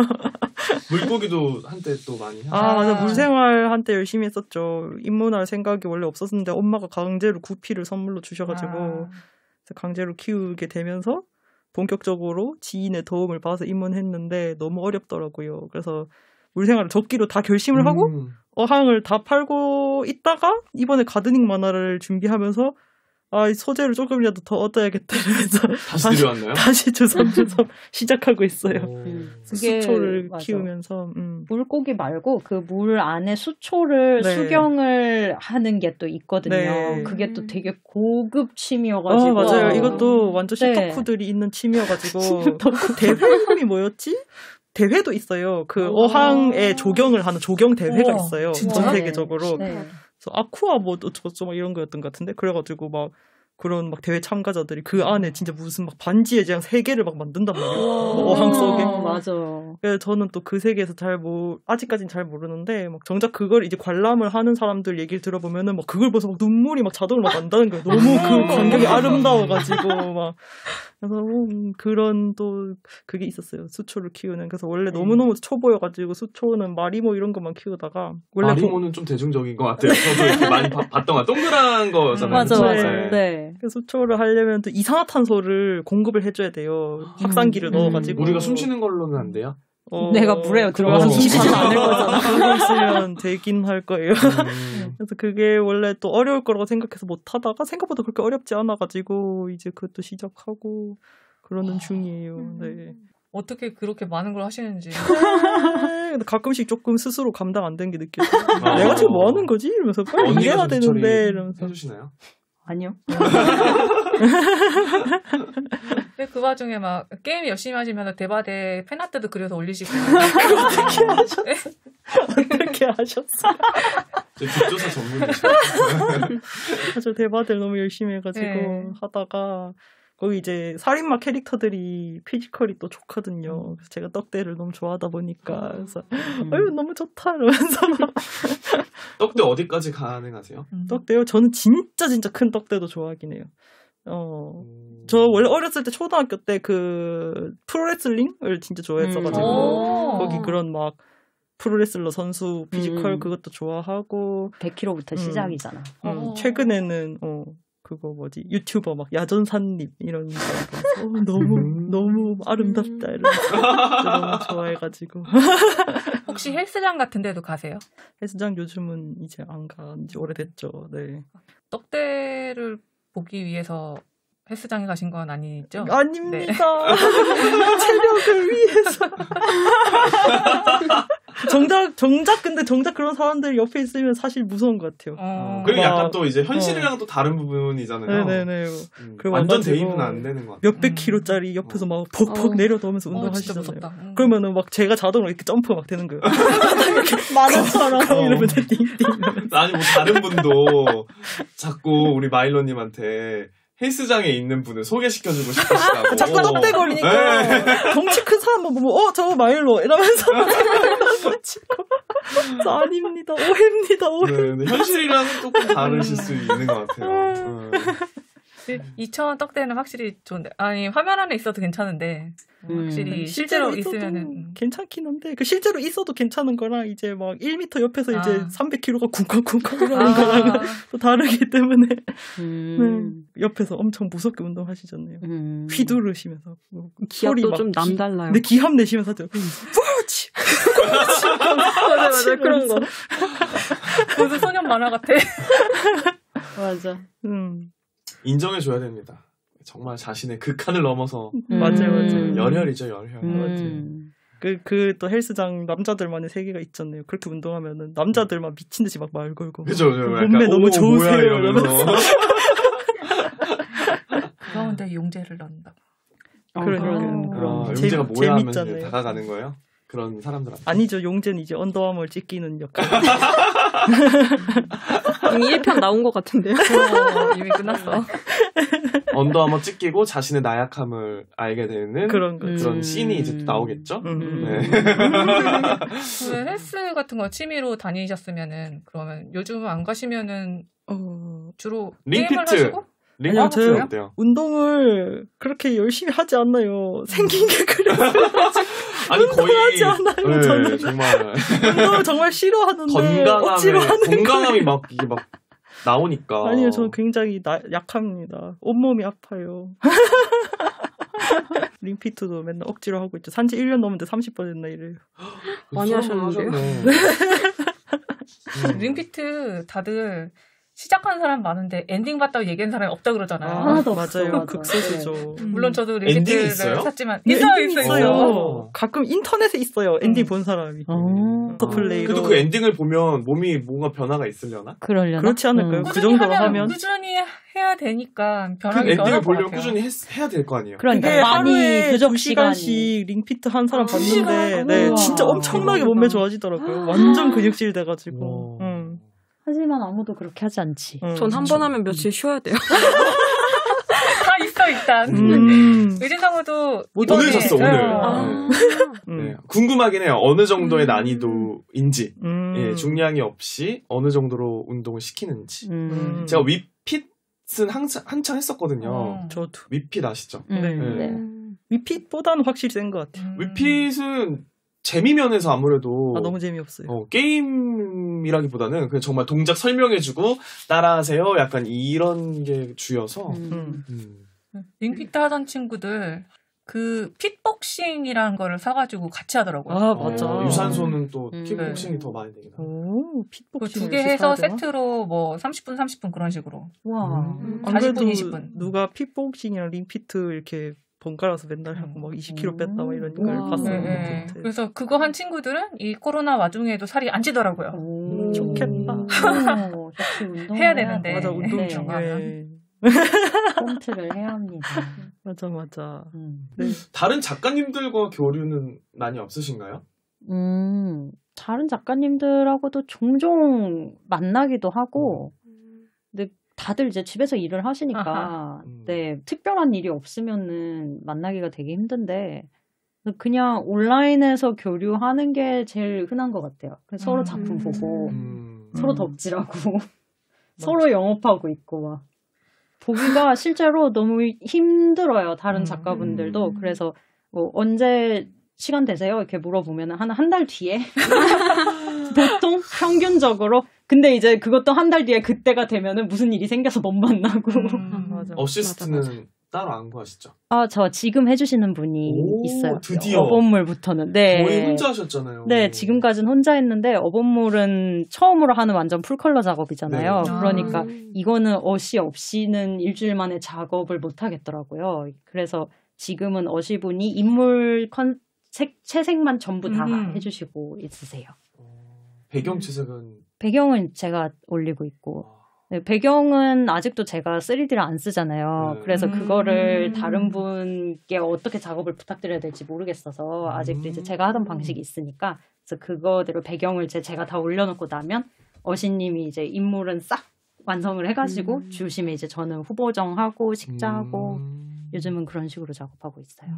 물고기도 한때 또 많이 하셨어요. 아, 맞아. 아. 물생활 한때 열심히 했었죠. 입문할 생각이 원래 없었는데 엄마가 강제로 구피를 선물로 주셔가지고 아. 그래서 강제로 키우게 되면서 본격적으로 지인의 도움을 받아서 입문했는데 너무 어렵더라고요. 그래서 물생활을 접기로 다 결심을 하고 음. 어항을 다 팔고 있다가 이번에 가드닝 만화를 준비하면서 아, 이 소재를 조금이라도 더 얻어야겠다 해서 다시 들여왔나요? 다시 주섬주섬 시작하고 있어요. 오. 그게 수초를 맞아. 키우면서 음. 물고기 말고 그 물 안에 수초를 네. 수경을 하는 게 또 있거든요. 네. 그게 또 되게 고급 취미여가지고. 어, 맞아요. 이것도 완전 네. 시토쿠들이 있는 취미여가지고 대회 이름이 뭐였지? 대회도 있어요. 그 오. 어항에 조경을 하는 조경 대회가 우와, 있어요. 진짜? 전 세계적으로. 네. 그래서 아쿠아 뭐 어쩌고 막 이런 거였던 것 같은데 그래가지고 막 그런 막 대회 참가자들이 그 안에 진짜 무슨 막 반지의 제왕 세계를 막 만든단 말이에요. 어항 속에. 맞아. 그래서 저는 또 그 세계에서 잘 뭐 아직까지는 잘 모르는데 막 정작 그걸 이제 관람을 하는 사람들 얘기를 들어보면은 막 그걸 보면서 막 눈물이 막 자동으로 막 난다는 거예요. 너무 그 광경이 아름다워가지고 막 그래서 음, 그런 또 그게 있었어요. 수초를 키우는. 그래서 원래 너무 너무 초보여가지고 수초는 마리모 이런 것만 키우다가 원래 마리모는 고... 좀 대중적인 것 같아요. 저도 이렇게 많이 봐, 봤던 거 동그란 거잖아요. 맞아, 맞아. 네. 네. 그래서 수초를 하려면 또 이산화탄소를 공급을 해줘야 돼요. 확산기를 음, 넣어가지고. 우리가 숨쉬는 걸로는 안 돼요? 어, 내가 물에 들어가서 숨쉬지 않을 거잖아. 그거 있으면 되긴 할 거예요. 음. 그래서 그게 원래 또 어려울 거라고 생각해서 못 하다가 생각보다 그렇게 어렵지 않아가지고 이제 그것도 시작하고 그러는 중이에요. 네. 어떻게 그렇게 많은 걸 하시는지. 근데 가끔씩 조금 스스로 감당 안 되는 게 느껴져요. 아, 내가 지금 뭐 하는 거지? 이러면서 빨리 일해야 되는데 이러면서. 해주시나요? 아니요. 근데 그 와중에 막 게임 열심히 하시면 대바대 팬아트도 그려서 올리시고. 어떻게 하셨어요? 어떻게 하셨어요? 뒷조사 전문이시죠. 저 대바대를 너무 열심히 해가지고 네. 하다가 거기 이제 살인마 캐릭터들이 피지컬이 또 좋거든요. 그래서 제가 떡대를 너무 좋아하다 보니까 그래서 음. 어휴 너무 좋다 이러면서 떡대 어디까지 가능하세요? 음. 떡대요? 저는 진짜 진짜 큰 떡대도 좋아하긴 해요. 어, 음. 저 원래 어렸을 때 초등학교 때 그 프로레슬링을 진짜 좋아했어가지고 음. 거기 그런 막 프로레슬러 선수 피지컬 음. 그것도 좋아하고 백 킬로그램부터 음. 시작이잖아. 음. 최근에는 어. 그거 뭐지 유튜버 막 야전산님 이런 사람 어, 너무 음. 너무 아름답다 이러면서 너무 좋아해가지고 혹시 헬스장 같은 데도 가세요? 헬스장 요즘은 이제 안 간 지 오래됐죠. 네. 떡대를 보기 위해서 헬스장에 가신 건 아니죠? 아닙니다. 네. 체력을 위해서. 정작, 정작, 근데 정작 그런 사람들 옆에 있으면 사실 무서운 것 같아요. 어, 그리고 약간 또 이제 현실이랑 어. 또 다른 부분이잖아요. 네네네. 음, 완전 대입은 안 되는 것 같아요. 몇백 킬로짜리 옆에서 막 퍽퍽 어. 내려놓으면서 운동하시잖아요. 어, 음. 그러면은 막 제가 자동으로 이렇게 점프 막 되는 거예요. 만화처럼. 어. 이러면 띵띵. 아니, 뭐 다른 분도 자꾸 우리 마일로님한테 헬스장에 있는 분을 소개시켜주고 싶으시다고. 자꾸 떡대거리니까. 네. 덩치 큰 사람만 보면 어 저거 마일로 이러면서 저 아닙니다. 오해입니다. 오해. 네, 네. 현실이랑은 조금 다르실 수 있는 것 같아요. 네. 이천 떡대는 확실히 좋은데 아니 화면 안에 있어도 괜찮은데 음. 확실히 음, 실제로, 실제로 있으면은 괜찮긴 한데 그 실제로 있어도 괜찮은 거랑 이제 막 일 미터 옆에서 아. 이제 삼백 킬로그램가 쿵쾅쿵쾅 이러는 아. 거랑 또 다르기 때문에 음. 네. 옆에서 엄청 무섭게 운동하시잖아요. 음. 휘두르시면서 뭐 기압도 좀 남달라요. 네 기합 내시면서 하죠. 그렇지. 맞아 맞아 그런 거. 무슨 소년 만화 같아. 맞아. 음. 인정해줘야 됩니다. 정말 자신의 극한을 넘어서. 음. 맞아요, 맞아요. 열혈이죠, 열혈. 음. 맞아요. 그, 그 또 헬스장 남자들만의 세계가 있잖아요. 그렇게 운동하면은 남자들만 미친 듯이 막 말 걸고. 그죠, 그죠. 몸매 너무 좋으세요. 이러면서. 그런데 용재를 넣는다. 그러니까. 그런 용재가 뭐야 하면 다가가는 거예요? 그런 사람들한테. 아니죠. 용재는 이제 언더아머를 찢기는 역할. 이미 일 편 나온 것 같은데요? 어, 이미 끝났어. 언더아머 찢기고 자신의 나약함을 알게 되는 그런, 그런 씬이 이제 또 나오겠죠? 음. 네. 그 헬스 같은 거 취미로 다니셨으면은 그러면 요즘 안 가시면은 어, 주로 링피트. 게임을 하시고? 아니요, 저요 어때요? 운동을 그렇게 열심히 하지 않나요. 생긴 게 그래서. 아니, 거의. 하지 않아요, 네, 저는. 정말. 운동을 정말 싫어하는데. 건강함에, 억지로 하는 건강함이 막, 이게 막, 나오니까. 아니요, 저는 굉장히 나, 약합니다. 온몸이 아파요. 링피트도 맨날 억지로 하고 있죠. 산지 일 년 넘었는데 삼십 번 했나 이래요. 많이 하셨는데요? 음. 링피트 다들 시작하는 사람 많은데 엔딩 봤다고 얘기하는 사람이 없다 그러잖아요. 아, 맞아요. 맞아요. 극소수죠. 음. 물론 저도 링피트를 샀지만 네, 있어요, 있어요. 있어요. 가끔 인터넷에 있어요. 엔딩 음. 본 사람이. 어. 플레이로. 그래도 그 엔딩을 보면 몸이 뭔가 변화가 있으려나? 그러려나? 그렇지 않을까요? 음. 그 정도로 하면, 하면 꾸준히 해야 되니까 그 변화가 엔딩을 보려면 꾸준히 했, 해야 될 거 아니에요. 그러니까 그게 많이 하루에 두 시간씩 링피트 한 사람 봤는데 네, 진짜 엄청나게 몸매 좋아지더라고요. 완전 근육질 돼가지고. 음. 하지만 아니면 아무도 그렇게 하지 않지. 음, 전 한 번 하면 며칠 쉬어야 돼요. 다 있어 일단. 음. 의진상무도 오늘 졌어 오늘. 아. 네. 네. 궁금하긴 해요. 어느 정도의 음. 난이도인지, 음. 예, 중량이 없이 어느 정도로 운동을 시키는지. 음. 제가 위핏은 한참, 한참 했었거든요. 어. 저도. 위핏 아시죠? 음. 네. 네. 위핏보다는 확실히 센 것 같아요. 음. 위핏은 재미면에서 아무래도 아, 너무 재미없어요. 어, 게임이라기보다는 그냥 정말 동작 설명해주고 따라하세요. 약간 이런 게 주여서. 음. 음. 링피트 하던 친구들 그 핏복싱이라는 거를 사가지고 같이 하더라고요. 아, 맞아. 어, 유산소는 또 음. 킥복싱이 네. 더 많이 되긴 하죠. 오, 핏복싱. 두 개 해서 세트로 뭐 삼십 분, 삼십 분 그런 식으로. 와. 음. 안 사십 분, 그래도 이십 분. 누가 핏복싱이랑 링피트 이렇게 번갈아서 맨날 하고 막 이십 킬로그램 뺐다 막 이런 걸 우와. 봤어요. 네, 네. 콘텐츠. 그래서 그거 한 친구들은 이 코로나 와중에도 살이 안 찌더라고요. 오. 좋겠다. 오, 역시 운동 해야 되는데. 맞아, 운동 네. 중요해. 홈트를 해야 합니다. 맞아, 맞아. 음. 네. 다른 작가님들과 교류는 많이 없으신가요? 음, 다른 작가님들하고도 종종 만나기도 하고, 근데 다들 이제 집에서 일을 하시니까, 아하. 네, 특별한 일이 없으면은 만나기가 되게 힘든데, 그냥 온라인에서 교류하는 게 제일 흔한 것 같아요. 서로 작품 보고, 음. 서로 덕질하고, 서로 영업하고 있고, 막. 보기가 실제로 너무 힘들어요. 다른 작가분들도. 그래서 뭐 언제 시간 되세요? 이렇게 물어보면 한 한 달 뒤에 보통 평균적으로. 근데 이제 그것도 한 달 뒤에 그때가 되면은 무슨 일이 생겨서 못 만나고. 음, 맞아. 어시스트는 맞아, 맞아. 따로 안 구하시죠? 아, 저 지금 해주시는 분이 오, 있어요. 드디어. 어본물부터는. 네. 거의 혼자 하셨잖아요. 네, 지금까지는 혼자 했는데 어본물은 처음으로 하는 완전 풀컬러 작업이잖아요. 네. 그러니까 아. 이거는 어시 없이는 일주일 만에 작업을 못 하겠더라고요. 그래서 지금은 어시분이 인물 컨 색, 채색만 전부 다 음. 해주시고 있으세요. 배경 채색은 배경은 제가 올리고 있고, 네, 배경은 아직도 제가 쓰리디를 안 쓰잖아요. 네. 그래서 음. 그거를 다른 분께 어떻게 작업을 부탁드려야 될지 모르겠어서 아직도 이제 제가 하던 방식이 있으니까 그래서 그거대로 배경을 이제 제가 다 올려놓고 나면 어시님이 이제 인물은 싹 완성을 해가지고 음. 주시면 이제 저는 후보정하고 식자하고 음. 요즘은 그런 식으로 작업하고 있어요.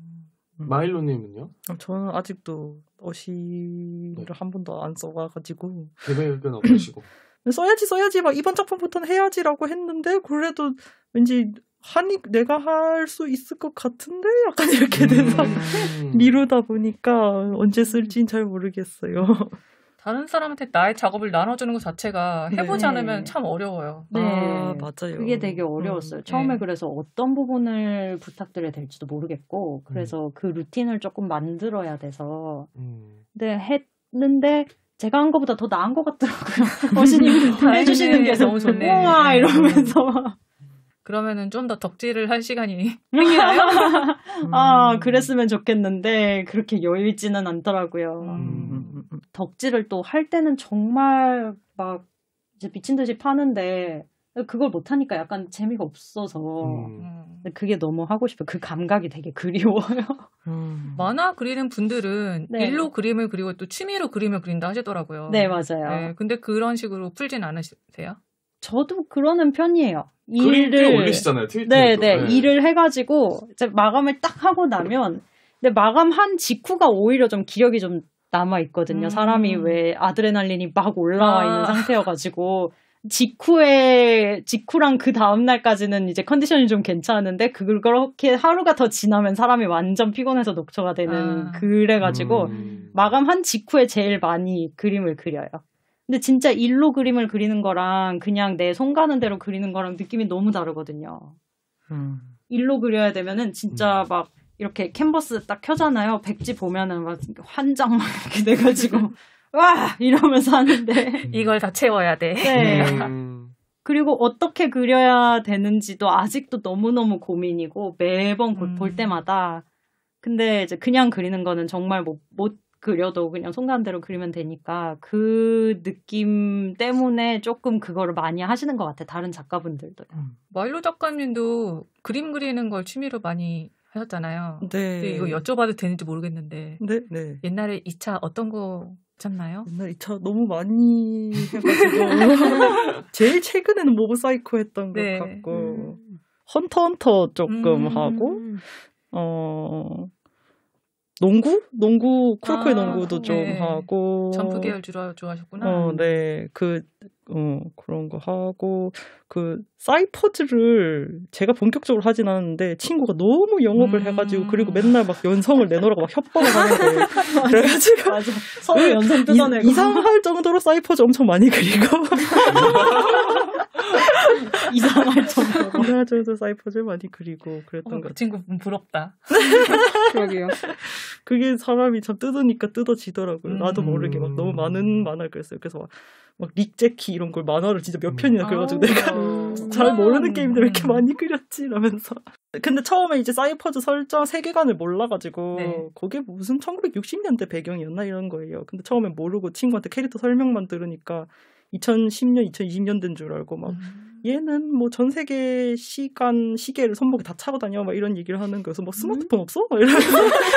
마일로님은요? 저는 아직도 어시를 네. 한 번도 안 써와가지고 계획은 없으시고. 써야지 써야지 막 이번 작품부터는 해야지라고 했는데 그래도 왠지 하니 내가 할 수 있을 것 같은데 약간 이렇게 돼서 음. 미루다 보니까 언제 쓸진 잘 모르겠어요. 다른 사람한테 나의 작업을 나눠주는 것 자체가 해보지 네. 않으면 참 어려워요. 네, 아, 맞아요. 그게 되게 어려웠어요. 음, 처음에 네. 그래서 어떤 부분을 부탁드려야 될지도 모르겠고, 그래서 그 루틴을 조금 만들어야 돼서, 음. 근데 했는데, 제가 한 것보다 더 나은 것 같더라고요. 어시님 해주시는 게 너무 좋네. 우와, 이러면서. 그러면은 좀 더 덕질을 할 시간이 생기나요? 음. 아, 그랬으면 좋겠는데, 그렇게 여유있지는 않더라고요. 음, 음, 음. 덕질을 또 할 때는 정말 막, 이제 미친 듯이 파는데, 그걸 못하니까 약간 재미가 없어서, 음. 음. 근데 그게 너무 하고 싶어요. 그 감각이 되게 그리워요. 음. 만화 그리는 분들은 네. 일로 그림을 그리고 또 취미로 그림을 그린다 하시더라고요. 네, 맞아요. 네, 근데 그런 식으로 풀진 않으세요? 저도 그러는 편이에요. 글을 꽤 일을 올리시잖아요, 트위터에도. 네, 네, 일을 해가지고 이제 마감을 딱 하고 나면, 근데 마감한 직후가 오히려 좀 기억이 좀 남아 있거든요. 음. 사람이 왜 아드레날린이 막 올라와 아. 있는 상태여가지고 직후에 직후랑 그 다음 날까지는 이제 컨디션이 좀 괜찮은데 그렇게 하루가 더 지나면 사람이 완전 피곤해서 녹초가 되는 아. 그래가지고 음. 마감한 직후에 제일 많이 그림을 그려요. 근데 진짜 일로 그림을 그리는 거랑 그냥 내 손 가는 대로 그리는 거랑 느낌이 너무 다르거든요. 음. 일로 그려야 되면은 진짜 음. 막 이렇게 캔버스 딱 켜잖아요. 백지 보면은 막 환장 막 이렇게 돼가지고 와 이러면서 하는데 이걸 다 채워야 돼. 네. 음. 그리고 어떻게 그려야 되는지도 아직도 너무너무 고민이고 매번 음. 볼 때마다 근데 이제 그냥 그리는 거는 정말 못, 못 그려도 그냥 손 가는 대로 그리면 되니까 그 느낌 때문에 조금 그거를 많이 하시는 것 같아요. 다른 작가분들도. 마일로 작가님도 그림 그리는 걸 취미로 많이 하셨잖아요. 네. 근데 이거 여쭤봐도 되는지 모르겠는데 네, 네. 옛날에 이 차 어떤 거 있잖나요? 옛날 이 차 너무 많이 해가지고 제일 최근에는 모브 사이코 했던 것 네. 같고 음. 헌터 헌터 조금 음. 하고 어 농구? 농구 쿠로코의 아, 농구도 좀 네. 하고 점프 계열 주로 좋아하셨구나. 어, 네. 그, 어, 그런 거 하고, 그, 사이퍼즈를 제가 본격적으로 하진 않았는데, 친구가 너무 영업을 음. 해가지고, 그리고 맨날 막 연성을 내놓으라고 막 협박을 하는 거예요. 그래가지고. 맞아. 서로 연성 뜯어내고. 이, 이상할 정도로 사이퍼즈 엄청 많이 그리고. 이상할 정도로. 이상할 정도로 사이퍼즈 많이 그리고, 그랬던 어, 것 그 같아요. 친구 부럽다. 그러게요. 그게 사람이 참 뜯으니까 뜯어지더라고요. 나도 음. 모르게 막 너무 많은 만화를 그렸어요. 그래서 막, 막 릭제키 이런 걸 만화를 진짜 몇 편이나 그려가지고 아, 내가 음. 잘 모르는 게임들 왜 이렇게 음. 많이 그렸지? 이러면서. 근데 처음에 이제 사이퍼즈 설정 세계관을 몰라가지고 네. 그게 무슨 천구백육십 년대 배경이었나 이런 거예요. 근데 처음에 모르고 친구한테 캐릭터 설명만 들으니까 이천십 년, 이천이십 년 된 줄 알고 막 음. 얘는 뭐 전 세계 시간 시계를 손목에 다 차고 다녀 막 이런 얘기를 하는 거여서 뭐 스마트폰 없어? 막 이러면서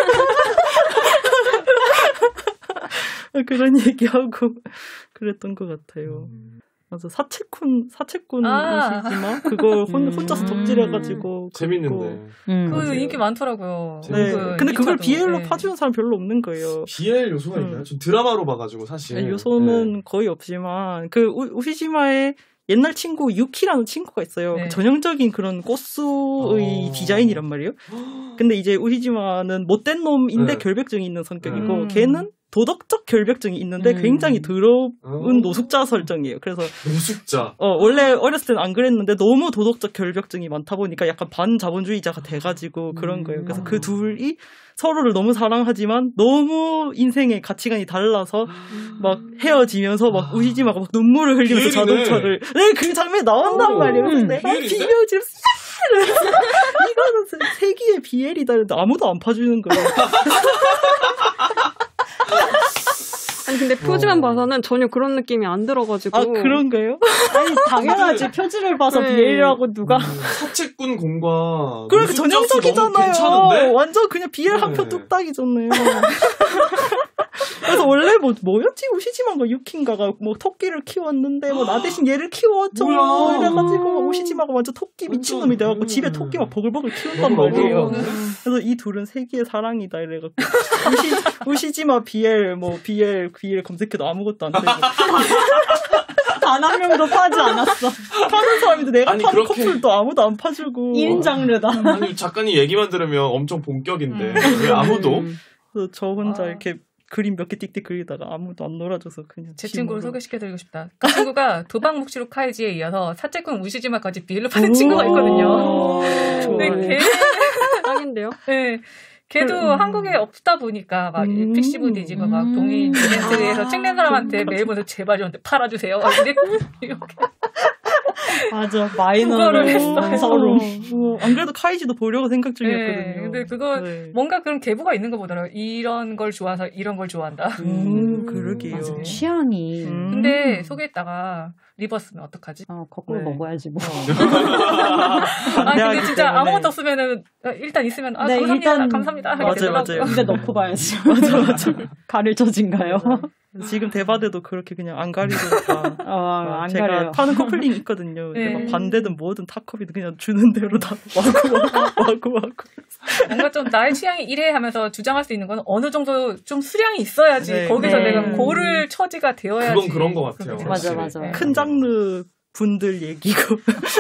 그런 얘기하고 그랬던 것 같아요. 맞아 사채꾼 사채꾼 아. 옷이지만 그걸 혼, 음. 혼자서 덕질해가지고 재밌는데. 음. 그 맞아요. 인기 많더라고요. 네. 그 근데 그걸 이 차도. 비엘로 네. 파주는 사람 별로 없는 거예요. 비엘 요소가 음. 있나요? 전 드라마로 봐가지고 사실. 네, 요소는 네. 거의 없지만 그 우, 우시지마의 옛날 친구 유키라는 친구가 있어요. 네. 그 전형적인 그런 꽃수의 어. 디자인이란 말이에요. 근데 이제 우시지마는 못된 놈인데 네. 결백증이 있는 성격이고 음. 걔는 도덕적 결백증이 있는데 음. 굉장히 더러운 어. 노숙자 설정이에요. 그래서 노숙자. 어, 원래 어렸을 때는 안 그랬는데 너무 도덕적 결벽증이 많다 보니까 약간 반자본주의자가 돼가지고 그런 거예요. 그래서 음. 그 둘이 서로를 너무 사랑하지만 너무 인생의 가치관이 달라서 막 헤어지면서 막 아. 우시지마가 막 눈물을 흘리면서 비엘이네. 자동차를 네, 그 장면이 나온단 어. 말이에요. 그래서 음. 내가 비엘인데? 비교 지금 이거는 세기의 비엘이다 했는데 아무도 안 파주는 거예요. 아니 근데 표지만 어. 봐서는 전혀 그런 느낌이 안 들어가지고. 아 그런가요? 아니 당연하지. 표지를 봐서 네. 비엘이라고 누가. 사채꾼 공과 그러니까 노숙자 수 너무 전형적이잖아요. 괜찮은데? 완전 그냥 비엘 한 표 네. 뚝딱이잖아요. 그래서 원래 뭐 뭐였지 우시지마가 유키인가가 뭐 토끼를 키웠는데 뭐 나 대신 얘를 키워줘 뭐야. 이래가지고 막 우시지마가 완전 토끼 미친놈이 돼갖고 완전, 집에 음. 토끼 막 버글버글 키웠단 너무 말이에요. 너무하네. 그래서 이 둘은 세기의 사랑이다 이래갖고 우시, 우시지마 비엘 뭐 비엘 비엘 검색해도 아무것도 안 되고 단 한 명도 파지 않았어. 파는 사람인데 내가 아니, 파는 그렇게- 커플도 아무도 안 파주고 일 인 장르다. 아니 작가님 얘기만 들으면 엄청 본격인데 음. 왜 아무도? 음. 그래서 저 혼자 아. 이렇게 그림 몇 개 띡띡 그리다가 아무도 안 놀아줘서 그냥 제 친구를 짐으로. 소개시켜드리고 싶다. 그 친구가 도박묵시록 카이지에 이어서 사채꾼 우시지마까지 비엘로 파는 오. 친구가 있거든요. 좋아요. 근데 걔, 딱인데요. 네, 걔도 그, 음. 한국에 없다 보니까 막 음. 픽시브 뒤지고 막 동의 이벤트에서 책 낸 사람한테 메일 보내서 제발 저한테 팔아주세요. 막 이렇게 이렇게. 맞아. 그거를 마이너를 했어요. 서로. 어, 안 그래도 카이지도 보려고 생각 네, 중이었거든요. 근데 그거 네. 뭔가 그런 계보가 있는 거 보더라고요. 이런 걸 좋아해서 이런 걸 좋아한다. 음, 그러게요. 맞아. 취향이. 음. 근데 소개했다가 리버스면 어떡하지? 어, 거꾸로 네. 먹어야지 뭐. 아 근데 반대하기 진짜 때문에. 아무것도 없으면은 일단 있으면 아 네, 감사합니다 일단- 감사합니다 하게 맞아요, 되더라고요. 맞아요. 입에 넣고 봐야지. 맞아, 맞아. 가려져진가요? 지금 대바대도 그렇게 그냥 안 가리고 다. 어, 안 제가 가려요. 파는 커플링 있거든요. 네. 막 반대든 뭐든 탑컵이든 그냥 주는 대로 다 와고 와고 와고 와고. 뭔가 좀 나의 취향이 이래 하면서 주장할 수 있는 건 어느 정도 좀 수량이 있어야지 네. 거기서 네. 내가 고를 처지가 되어야지. 그건 그런 것 같아요. 그렇게 맞아, 확실히. 맞아. 네. 큰 장르 분들 얘기고.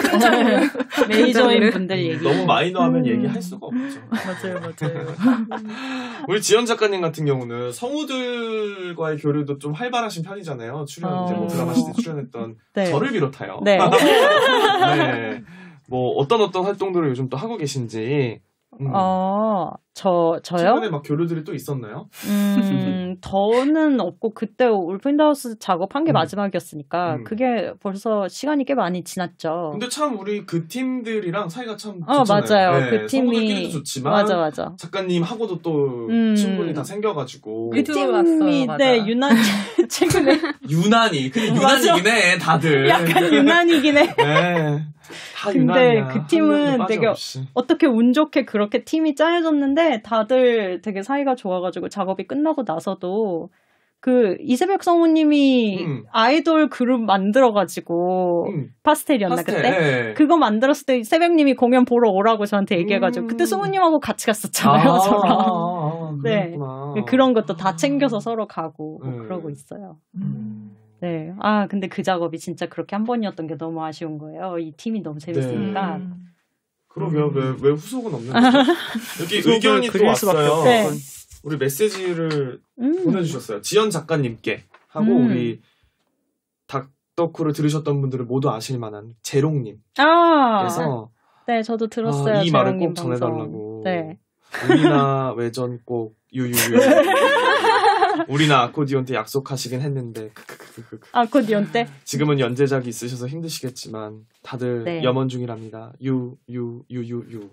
메이저인 분들 얘기. 너무 마이너하면 음. 얘기할 수가 없죠. 맞아요, 맞아요. 우리 지연 작가님 같은 경우는 성우들과의 교류도 좀 활발하신 편이잖아요. 출연 어. 이제 뭐 드라마 시대 출연했던 네. 저를 비롯하여. 네. 네. 뭐 어떤 어떤 활동들을 요즘 또 하고 계신지. 음. 어, 저, 저요? 최근에 막 교류들이 또 있었나요? 음, 저는 없고, 그때 울프인더하우스 작업한 게 음. 마지막이었으니까, 음. 그게 벌써 시간이 꽤 많이 지났죠. 근데 참 우리 그 팀들이랑 사이가 참 어, 좋잖아요. 맞아요. 네, 그 팀이. 성우들끼리도 좋지만 맞아, 맞아. 작가님하고도 또 음. 친분이 다 생겨가지고 그 리드 팀이, 왔어, 맞아. 네, 유난히, 최근에 유난히 근데 맞아. 유난이긴 해 다들. 약간 유난이긴 해. 네. 다 근데 유난이야. 그 팀은 한 명도 되게 빠짐없이. 어떻게 운 좋게 그렇게 팀이 짜여졌는데 다들 되게 사이가 좋아가지고 작업이 끝나고 나서도 그 이세벽 성우님이 음. 아이돌 그룹 만들어가지고 음. 파스텔이었나 파스텔, 그때? 네. 그거 만들었을 때 새벽님이 공연 보러 오라고 저한테 얘기해가지고 음. 그때 승우님하고 같이 갔었잖아요. 아, 저랑. 아, 아, 네. 그랬구나. 그런 것도 다 챙겨서 서로 가고 뭐 음. 그러고 있어요. 음. 네. 아 근데 그 작업이 진짜 그렇게 한 번이었던 게 너무 아쉬운 거예요. 이 팀이 너무 재밌으니까. 음. 그러게요. 음. 왜, 왜 후속은 없는 거죠? 여기 의견이 또 그릴 수밖에 왔어요. 네. 우리 메시지를 음. 보내주셨어요. 지연 작가님께 하고 음. 우리 닥터쿠를 들으셨던 분들은 모두 아실 만한 제롱님. 아. 그래서 네, 저도 들었어요. 아, 이 말을 재롱님 꼭 방송. 전해달라고. 네. 우리나 외전 꼭 유유유. 우리나 아코디온 때 약속하시긴 했는데 크크크크크. 아코디온 때? 지금은 연재작이 있으셔서 힘드시겠지만 다들 네. 염원 중이랍니다. 유 유 유 유 유.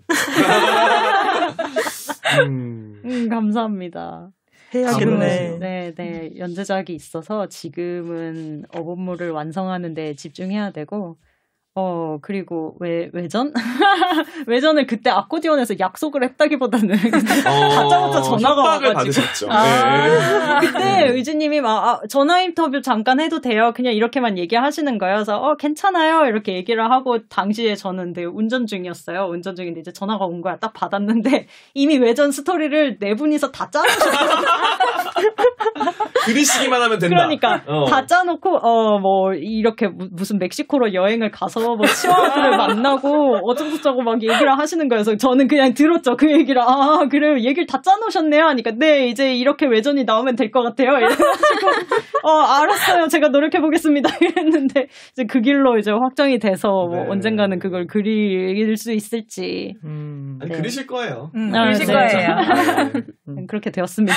음. 음, 감사합니다. 해야겠네. 네, 네. 연재작이 있어서 지금은 어본물을 완성하는 데 집중해야 되고, 어, 그리고 외, 외전? 외전을 그때 아코디온에서 약속을 했다기보다는 다짜고짜 전화가 협박을 와가지고. 받으셨죠. 아, 네. 그때 의지님이 막, 아, 전화 인터뷰 잠깐 해도 돼요? 그냥 이렇게만 얘기하시는 거예요. 그래서, 어, 괜찮아요. 이렇게 얘기를 하고, 당시에 저는 되게 운전 중이었어요. 운전 중인데 이제 전화가 온 거야. 딱 받았는데, 이미 외전 스토리를 네 분이서 다 짜놓으셨어요. 그리시기만 하면 된다. 그러니까, 어. 다 짜놓고, 어, 뭐, 이렇게 무, 무슨 멕시코로 여행을 가서, 뭐, 치와와들을 만나고, 어쩌고저쩌고 막 얘기를 하시는 거예요. 그래서 저는 그냥 들었죠. 그 얘기를. 아, 그래요. 얘기를 다 짜놓으셨네요. 하니까, 네, 이제 이렇게 외전이 나오면 될 것 같아요. 이래가지고, 어, 알았어요. 제가 노력해보겠습니다. 이랬는데, 이제 그 길로 이제 확정이 돼서, 뭐, 네. 언젠가는 그걸 그릴 수 있을지. 음. 아니, 네. 그리실 거예요. 음, 아, 그러실 네. 거예요. 네. 그렇게 되었습니다.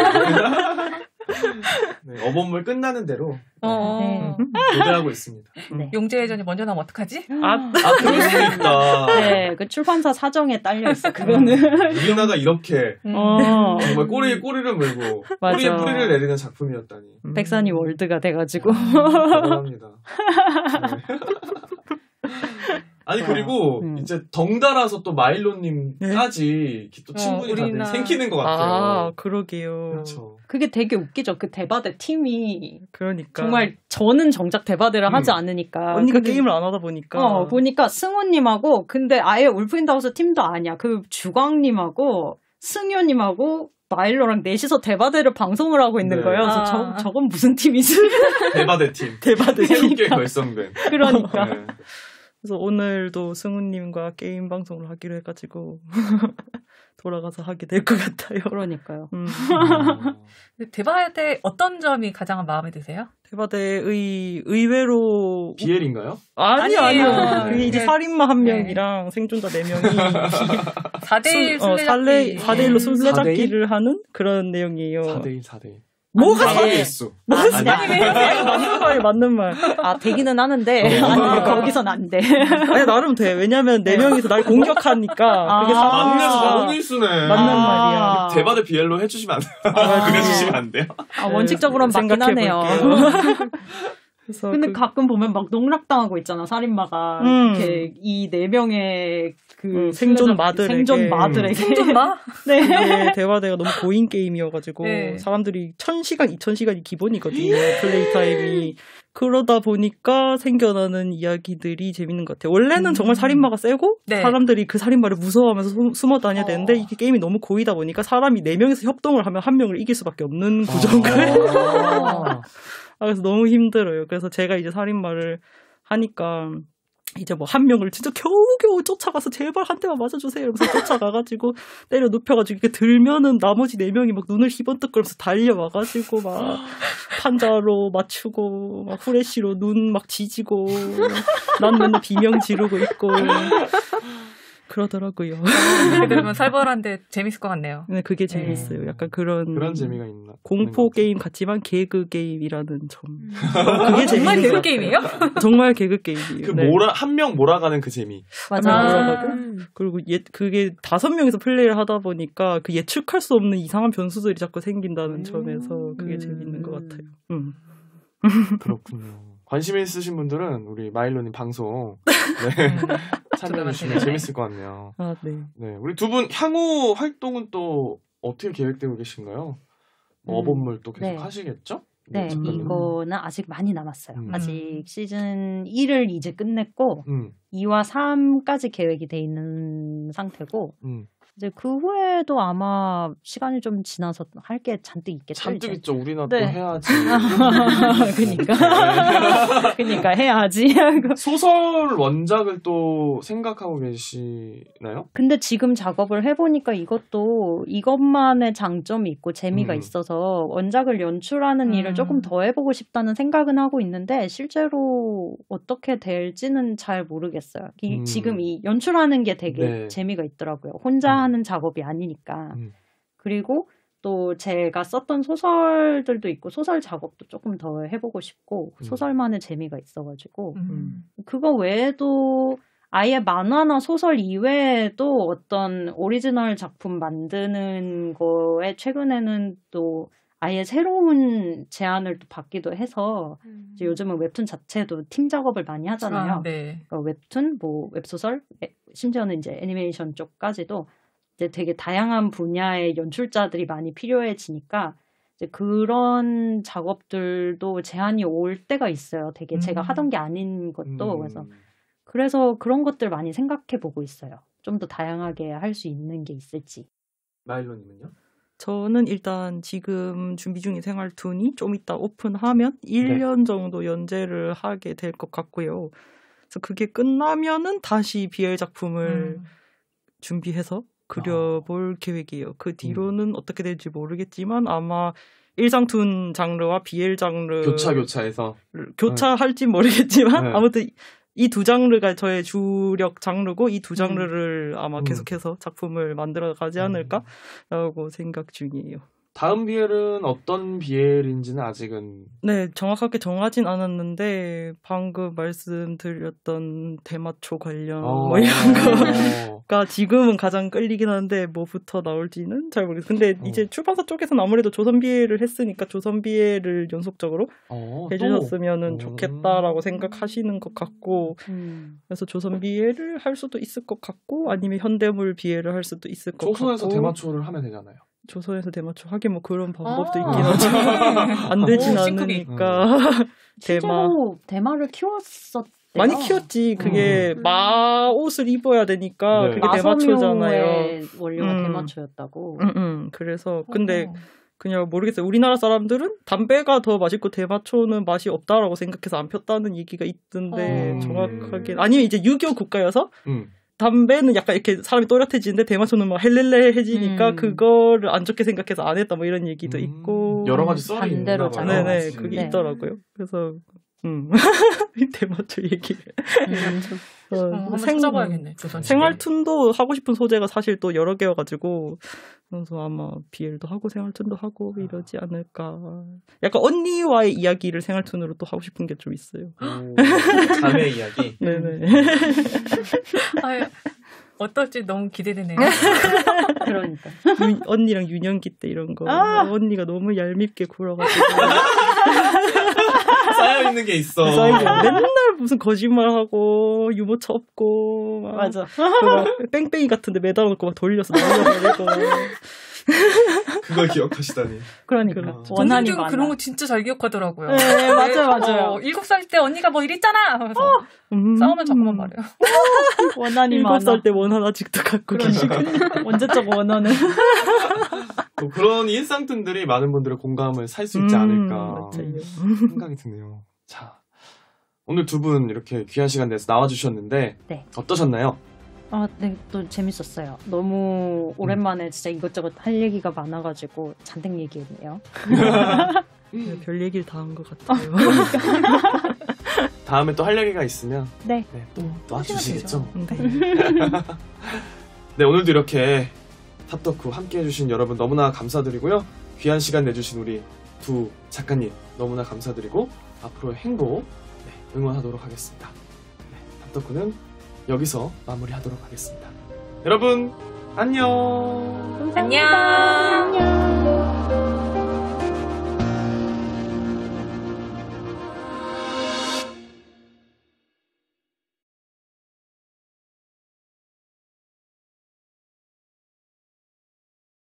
네, 어본물 끝나는 대로 어. 고대하고 있습니다. 네. 용재전이 먼저 나면 어떡하지? 아, 아, 그럴 수도 있다. 네, 그 출판사 사정에 딸려 있어, 그거는. 우리나가 이렇게 음. 어. 정말 꼬리에 꼬리를 물고 맞아. 꼬리에 뿌리를 내리는 작품이었다니. 백산이 월드가 돼가지고. 대단합니다. 네. 아니 그리고 음. 이제 덩달아서 또 마일로님까지 또 친분이 어, 다들 우리나- 생기는 것 같아요. 아, 그러게요. 그렇죠. 그게 되게 웃기죠. 그 대바대 팀이 그러니까. 정말 저는 정작 대바대를 하지 음. 않으니까 언니가 근데- 게임을 안 하다 보니까. 어 보니까 승우님하고 근데 아예 울프인다우스 팀도 아니야. 그 주광님하고 승효님하고 마일로랑 넷이서 대바대를 방송을 하고 있는 네. 거예요. 그래서 아. 저, 저건 무슨 팀이지? 대바대 팀. 대바대. 새롭게 결성된. 그러니까. 네. 그래서 오늘도 승우님과 게임 방송을 하기로 해가지고 돌아가서 하게 될 것 같아요. 그러니까요. 음. 근데 대바대 어떤 점이 가장 마음에 드세요? 대바대의 의외로 비엘인가요? 아니요 아니에요. 아니요. 그게 이제 네. 살인마 한 네. 명이랑 생존자 네 명이 사 대일 술- 어, 술래잡기. 사 대일로 사 대 일? 술래잡기를 하는 그런 내용이에요. 사 대 일, 사 대 일. 뭐가 네. 일수. 아니, 맞는 말 맞는 말. 아 되기는 하는데 어. 아니 거기선 안 돼. 아니 나름 돼. 왜냐면 네 명이서 날 공격하니까 그게 아. 맞네, 사실상 사공일수네. 맞는 아. 말이야. 대바대 비엘로 해주시면 안 돼요. 아, 그려주시면 안 돼요. 아 원칙적으로는 맞긴 하네요. 생각해볼게요. 그래서 근데 그- 가끔 보면 막 농락당하고 있잖아 살인마가 음. 이렇게 이 네 명의 그 음, 생존 마들에게. 생존 마들에게 생존마? 네. 이게 대화대가 너무 고인 게임이어가지고 네. 사람들이 천 시간, 이천 시간이 기본이거든요. 플레이 타임이. 그러다 보니까 생겨나는 이야기들이 재밌는 것 같아요. 원래는 음. 정말 살인마가 세고 네. 사람들이 그 살인마를 무서워하면서 소- 숨어 다녀야 어. 되는데 이게 게임이 너무 고이다 보니까 사람이 네 명이서 협동을 하면 한 명을 이길 수밖에 없는 구조인 거예요. 아. 아, 그래서 너무 힘들어요. 그래서 제가 이제 살인마를 하니까 이제 뭐 한 명을 진짜 겨우겨우 쫓아가서 제발 한 대만 맞아주세요. 이러면서 쫓아가가지고 때려 눕혀가지고 이렇게 들면은 나머지 네 명이 막 눈을 희번뜩거리면서 달려와가지고 막 판자로 맞추고 막 후레쉬로 눈 막 지지고 난 맨날 비명 지르고 있고 그러더라고요. 그러면 살벌한데 재밌을 것 같네요. 근데 그게 재밌어요. 약간 그런 그런 재미가 있나? 공포 게임 같지만 개그 게임이라는 점. 그게 정말 재밌는 개그 것 게임이에요? 같아요. 정말 개그 게임이에요. 그 네. 몰아 한 명 몰아가는 그 재미. 맞아. 한 명 아. 몰아가고 그리고 예, 그게 다섯 명이서 플레이를 하다 보니까 그 예측할 수 없는 이상한 변수들이 자꾸 생긴다는 점에서 그게 음. 재밌는 것 같아요. 음. 그렇군요. 관심 있으신 분들은 우리 마일로님 방송 네. 참여해주시면 재밌을 것 같네요. 아, 네. 네, 우리 두 분 향후 활동은 또 어떻게 계획되고 계신가요? 뭐 어본물 또 계속 네. 하시겠죠? 네, 작가님은? 이거는 아직 많이 남았어요. 음. 아직 시즌 일을 이제 끝냈고 음, 이와 삼까지 계획이 돼 있는 상태고 음. 이제 그 후에도 아마 시간이 좀 지나서 할 게 잔뜩 있겠죠. 잔뜩 이제. 있죠. 우리나 네. 또 해야지. 그니까. 그니까 해야지. 소설 원작을 또 생각하고 계시나요? 근데 지금 작업을 해보니까 이것도 이것만의 장점이 있고 재미가 음. 있어서 원작을 연출하는 음. 일을 조금 더 해보고 싶다는 생각은 하고 있는데 실제로 어떻게 될지는 잘 모르겠어요. 이, 음. 지금 이 연출하는 게 되게 네. 재미가 있더라고요. 혼자 음. 하는 작업이 아니니까. 음. 그리고 또 제가 썼던 소설들도 있고 소설 작업도 조금 더 해보고 싶고 음. 소설만의 재미가 있어가지고 음. 그거 외에도 아예 만화나 소설 이외에도 어떤 오리지널 작품 만드는 거에 최근에는 또 아예 새로운 제안을 또 받기도 해서 이제 요즘은 웹툰 자체도 팀 작업을 많이 하잖아요. 아, 네. 그러니까 웹툰, 뭐 웹소설, 에, 심지어는 이제 애니메이션 쪽까지도 이제 되게 다양한 분야의 연출자들이 많이 필요해지니까 이제 그런 작업들도 제한이 올 때가 있어요. 되게 음. 제가 하던 게 아닌 것도 음. 그래서 그래서 그런 것들 많이 생각해 보고 있어요. 좀 더 다양하게 할 수 있는 게 있을지. 마일로님은요? 저는 일단 지금 준비 중인 생활툰이 좀 이따 오픈하면 일 년 정도 연재를 하게 될 것 같고요. 그래서 그게 끝나면은 다시 비엘 작품을 음. 준비해서 그려볼 계획이에요. 그 뒤로는 어떻게 될지 모르겠지만 아마 일상툰 장르와 비엘 장르 교차 교차해서 교차할지 모르겠지만 네. 아무튼 이 두 장르가 저의 주력 장르고 이 두 장르를 아마 음. 계속해서 작품을 만들어 가지 않을까라고 생각 중이에요. 다음 비엘은 어떤 비엘인지는 아직은 네, 정확하게 정하진 않았는데 방금 말씀드렸던 대마초 관련 어. 뭐 이런 어. 거가 지금은 가장 끌리긴 하는데 뭐부터 나올지는 잘 모르겠어요. 근데 어. 이제 출판사 쪽에서는 아무래도 조선 비엘을 했으니까 조선 비엘을 연속적으로 어, 해주셨으면은 또? 좋겠다라고 생각하시는 것 같고 음. 그래서 조선 비엘을 할 수도 있을 것 같고 아니면 현대물 비엘을 할 수도 있을 것 조선에서 같고 대마초를 하면 되잖아요. 조선에서 대마초 하긴 뭐 그런 방법도 아. 있긴 하죠. 안 되진 오, 신크기. 않으니까 대마 실제로 대마를 키웠었대요. 많이 키웠지. 그게 음. 마 옷을 입어야 되니까 네. 그게 대마초잖아요. 마소묘의 원료가 음. 대마초였다고. 응, 응. 그래서 근데 어. 그냥 모르겠어요. 우리나라 사람들은 담배가 더 맛있고 대마초는 맛이 없다라고 생각해서 안 폈다는 얘기가 있던데 어. 정확하게 아니면 이제 유교 국가여서 음. 담배는 약간 이렇게 사람이 또렷해지는데 대마초는 막 헬렐레해지니까 음. 그거를 안 좋게 생각해서 안 했다 뭐 이런 얘기도 음. 있고 여러 가지 썰이 반대로 있나 봐요. 네네 음. 그게 네. 있더라고요. 그래서 음 대마초 얘기. 음. 어, 어, 한번 생- 찾아봐야겠네. 조선 생활툰도 하고 싶은 소재가 사실 또 여러 개여가지고 그래서 아마 비엘도 하고 생활툰도 하고 이러지 않을까. 약간 언니와의 이야기를 생활툰으로 또 하고 싶은 게 좀 있어요. 오, 자매 이야기. 네네. 아유, 어떨지 너무 기대되네요. 그러니까. 윤- 언니랑 유년기 때 이런 거. 아! 언니가 너무 얄밉게 굴어가지고 쌓여 있는 게 있어. 쌓인 게 맨날 무슨 거짓말하고 유모차 없고 막 맞아. 그막 뺑뺑이 같은데 매달아놓고 막 돌려서 날려버리고. 그걸 기억하시다니. 그러니까. 그럼. 원한이 정승준 많아. 그런 거 진짜 잘 기억하더라고요. 네, 맞아요, 맞아요. 일곱 살 때 언니가 뭐 이랬잖아. 그래서 음. 싸우면 자꾸만 말해요. 원한이 일곱 많아. 살 때 원한 아직도 갖고 계시고. 언제적 원한은. 또 그런 일상들이 많은 분들의 공감을 살 수 있지 음, 않을까 맞아요. 생각이 드네요. 자, 오늘 두 분 이렇게 귀한 시간 내서 나와주셨는데 네. 어떠셨나요? 아, 네, 또 재밌었어요. 너무 오랜만에 진짜 이것저것 할 얘기가 많아가지고 잔뜩 얘기했네요. 네, 별 얘기를 다 한 것 같아요. 다음에 또 할 얘기가 있으면 네. 네, 또 놔주시겠죠? 네. 네, 오늘도 이렇게 탑덕후 함께 해주신 여러분 너무나 감사드리고요. 귀한 시간 내주신 우리 두 작가님 너무나 감사드리고 앞으로의 행복 네, 응원하도록 하겠습니다. 네, 탑덕후는 여기서 마무리하도록 하겠습니다. 여러분 안녕. 감사합니다. 안녕.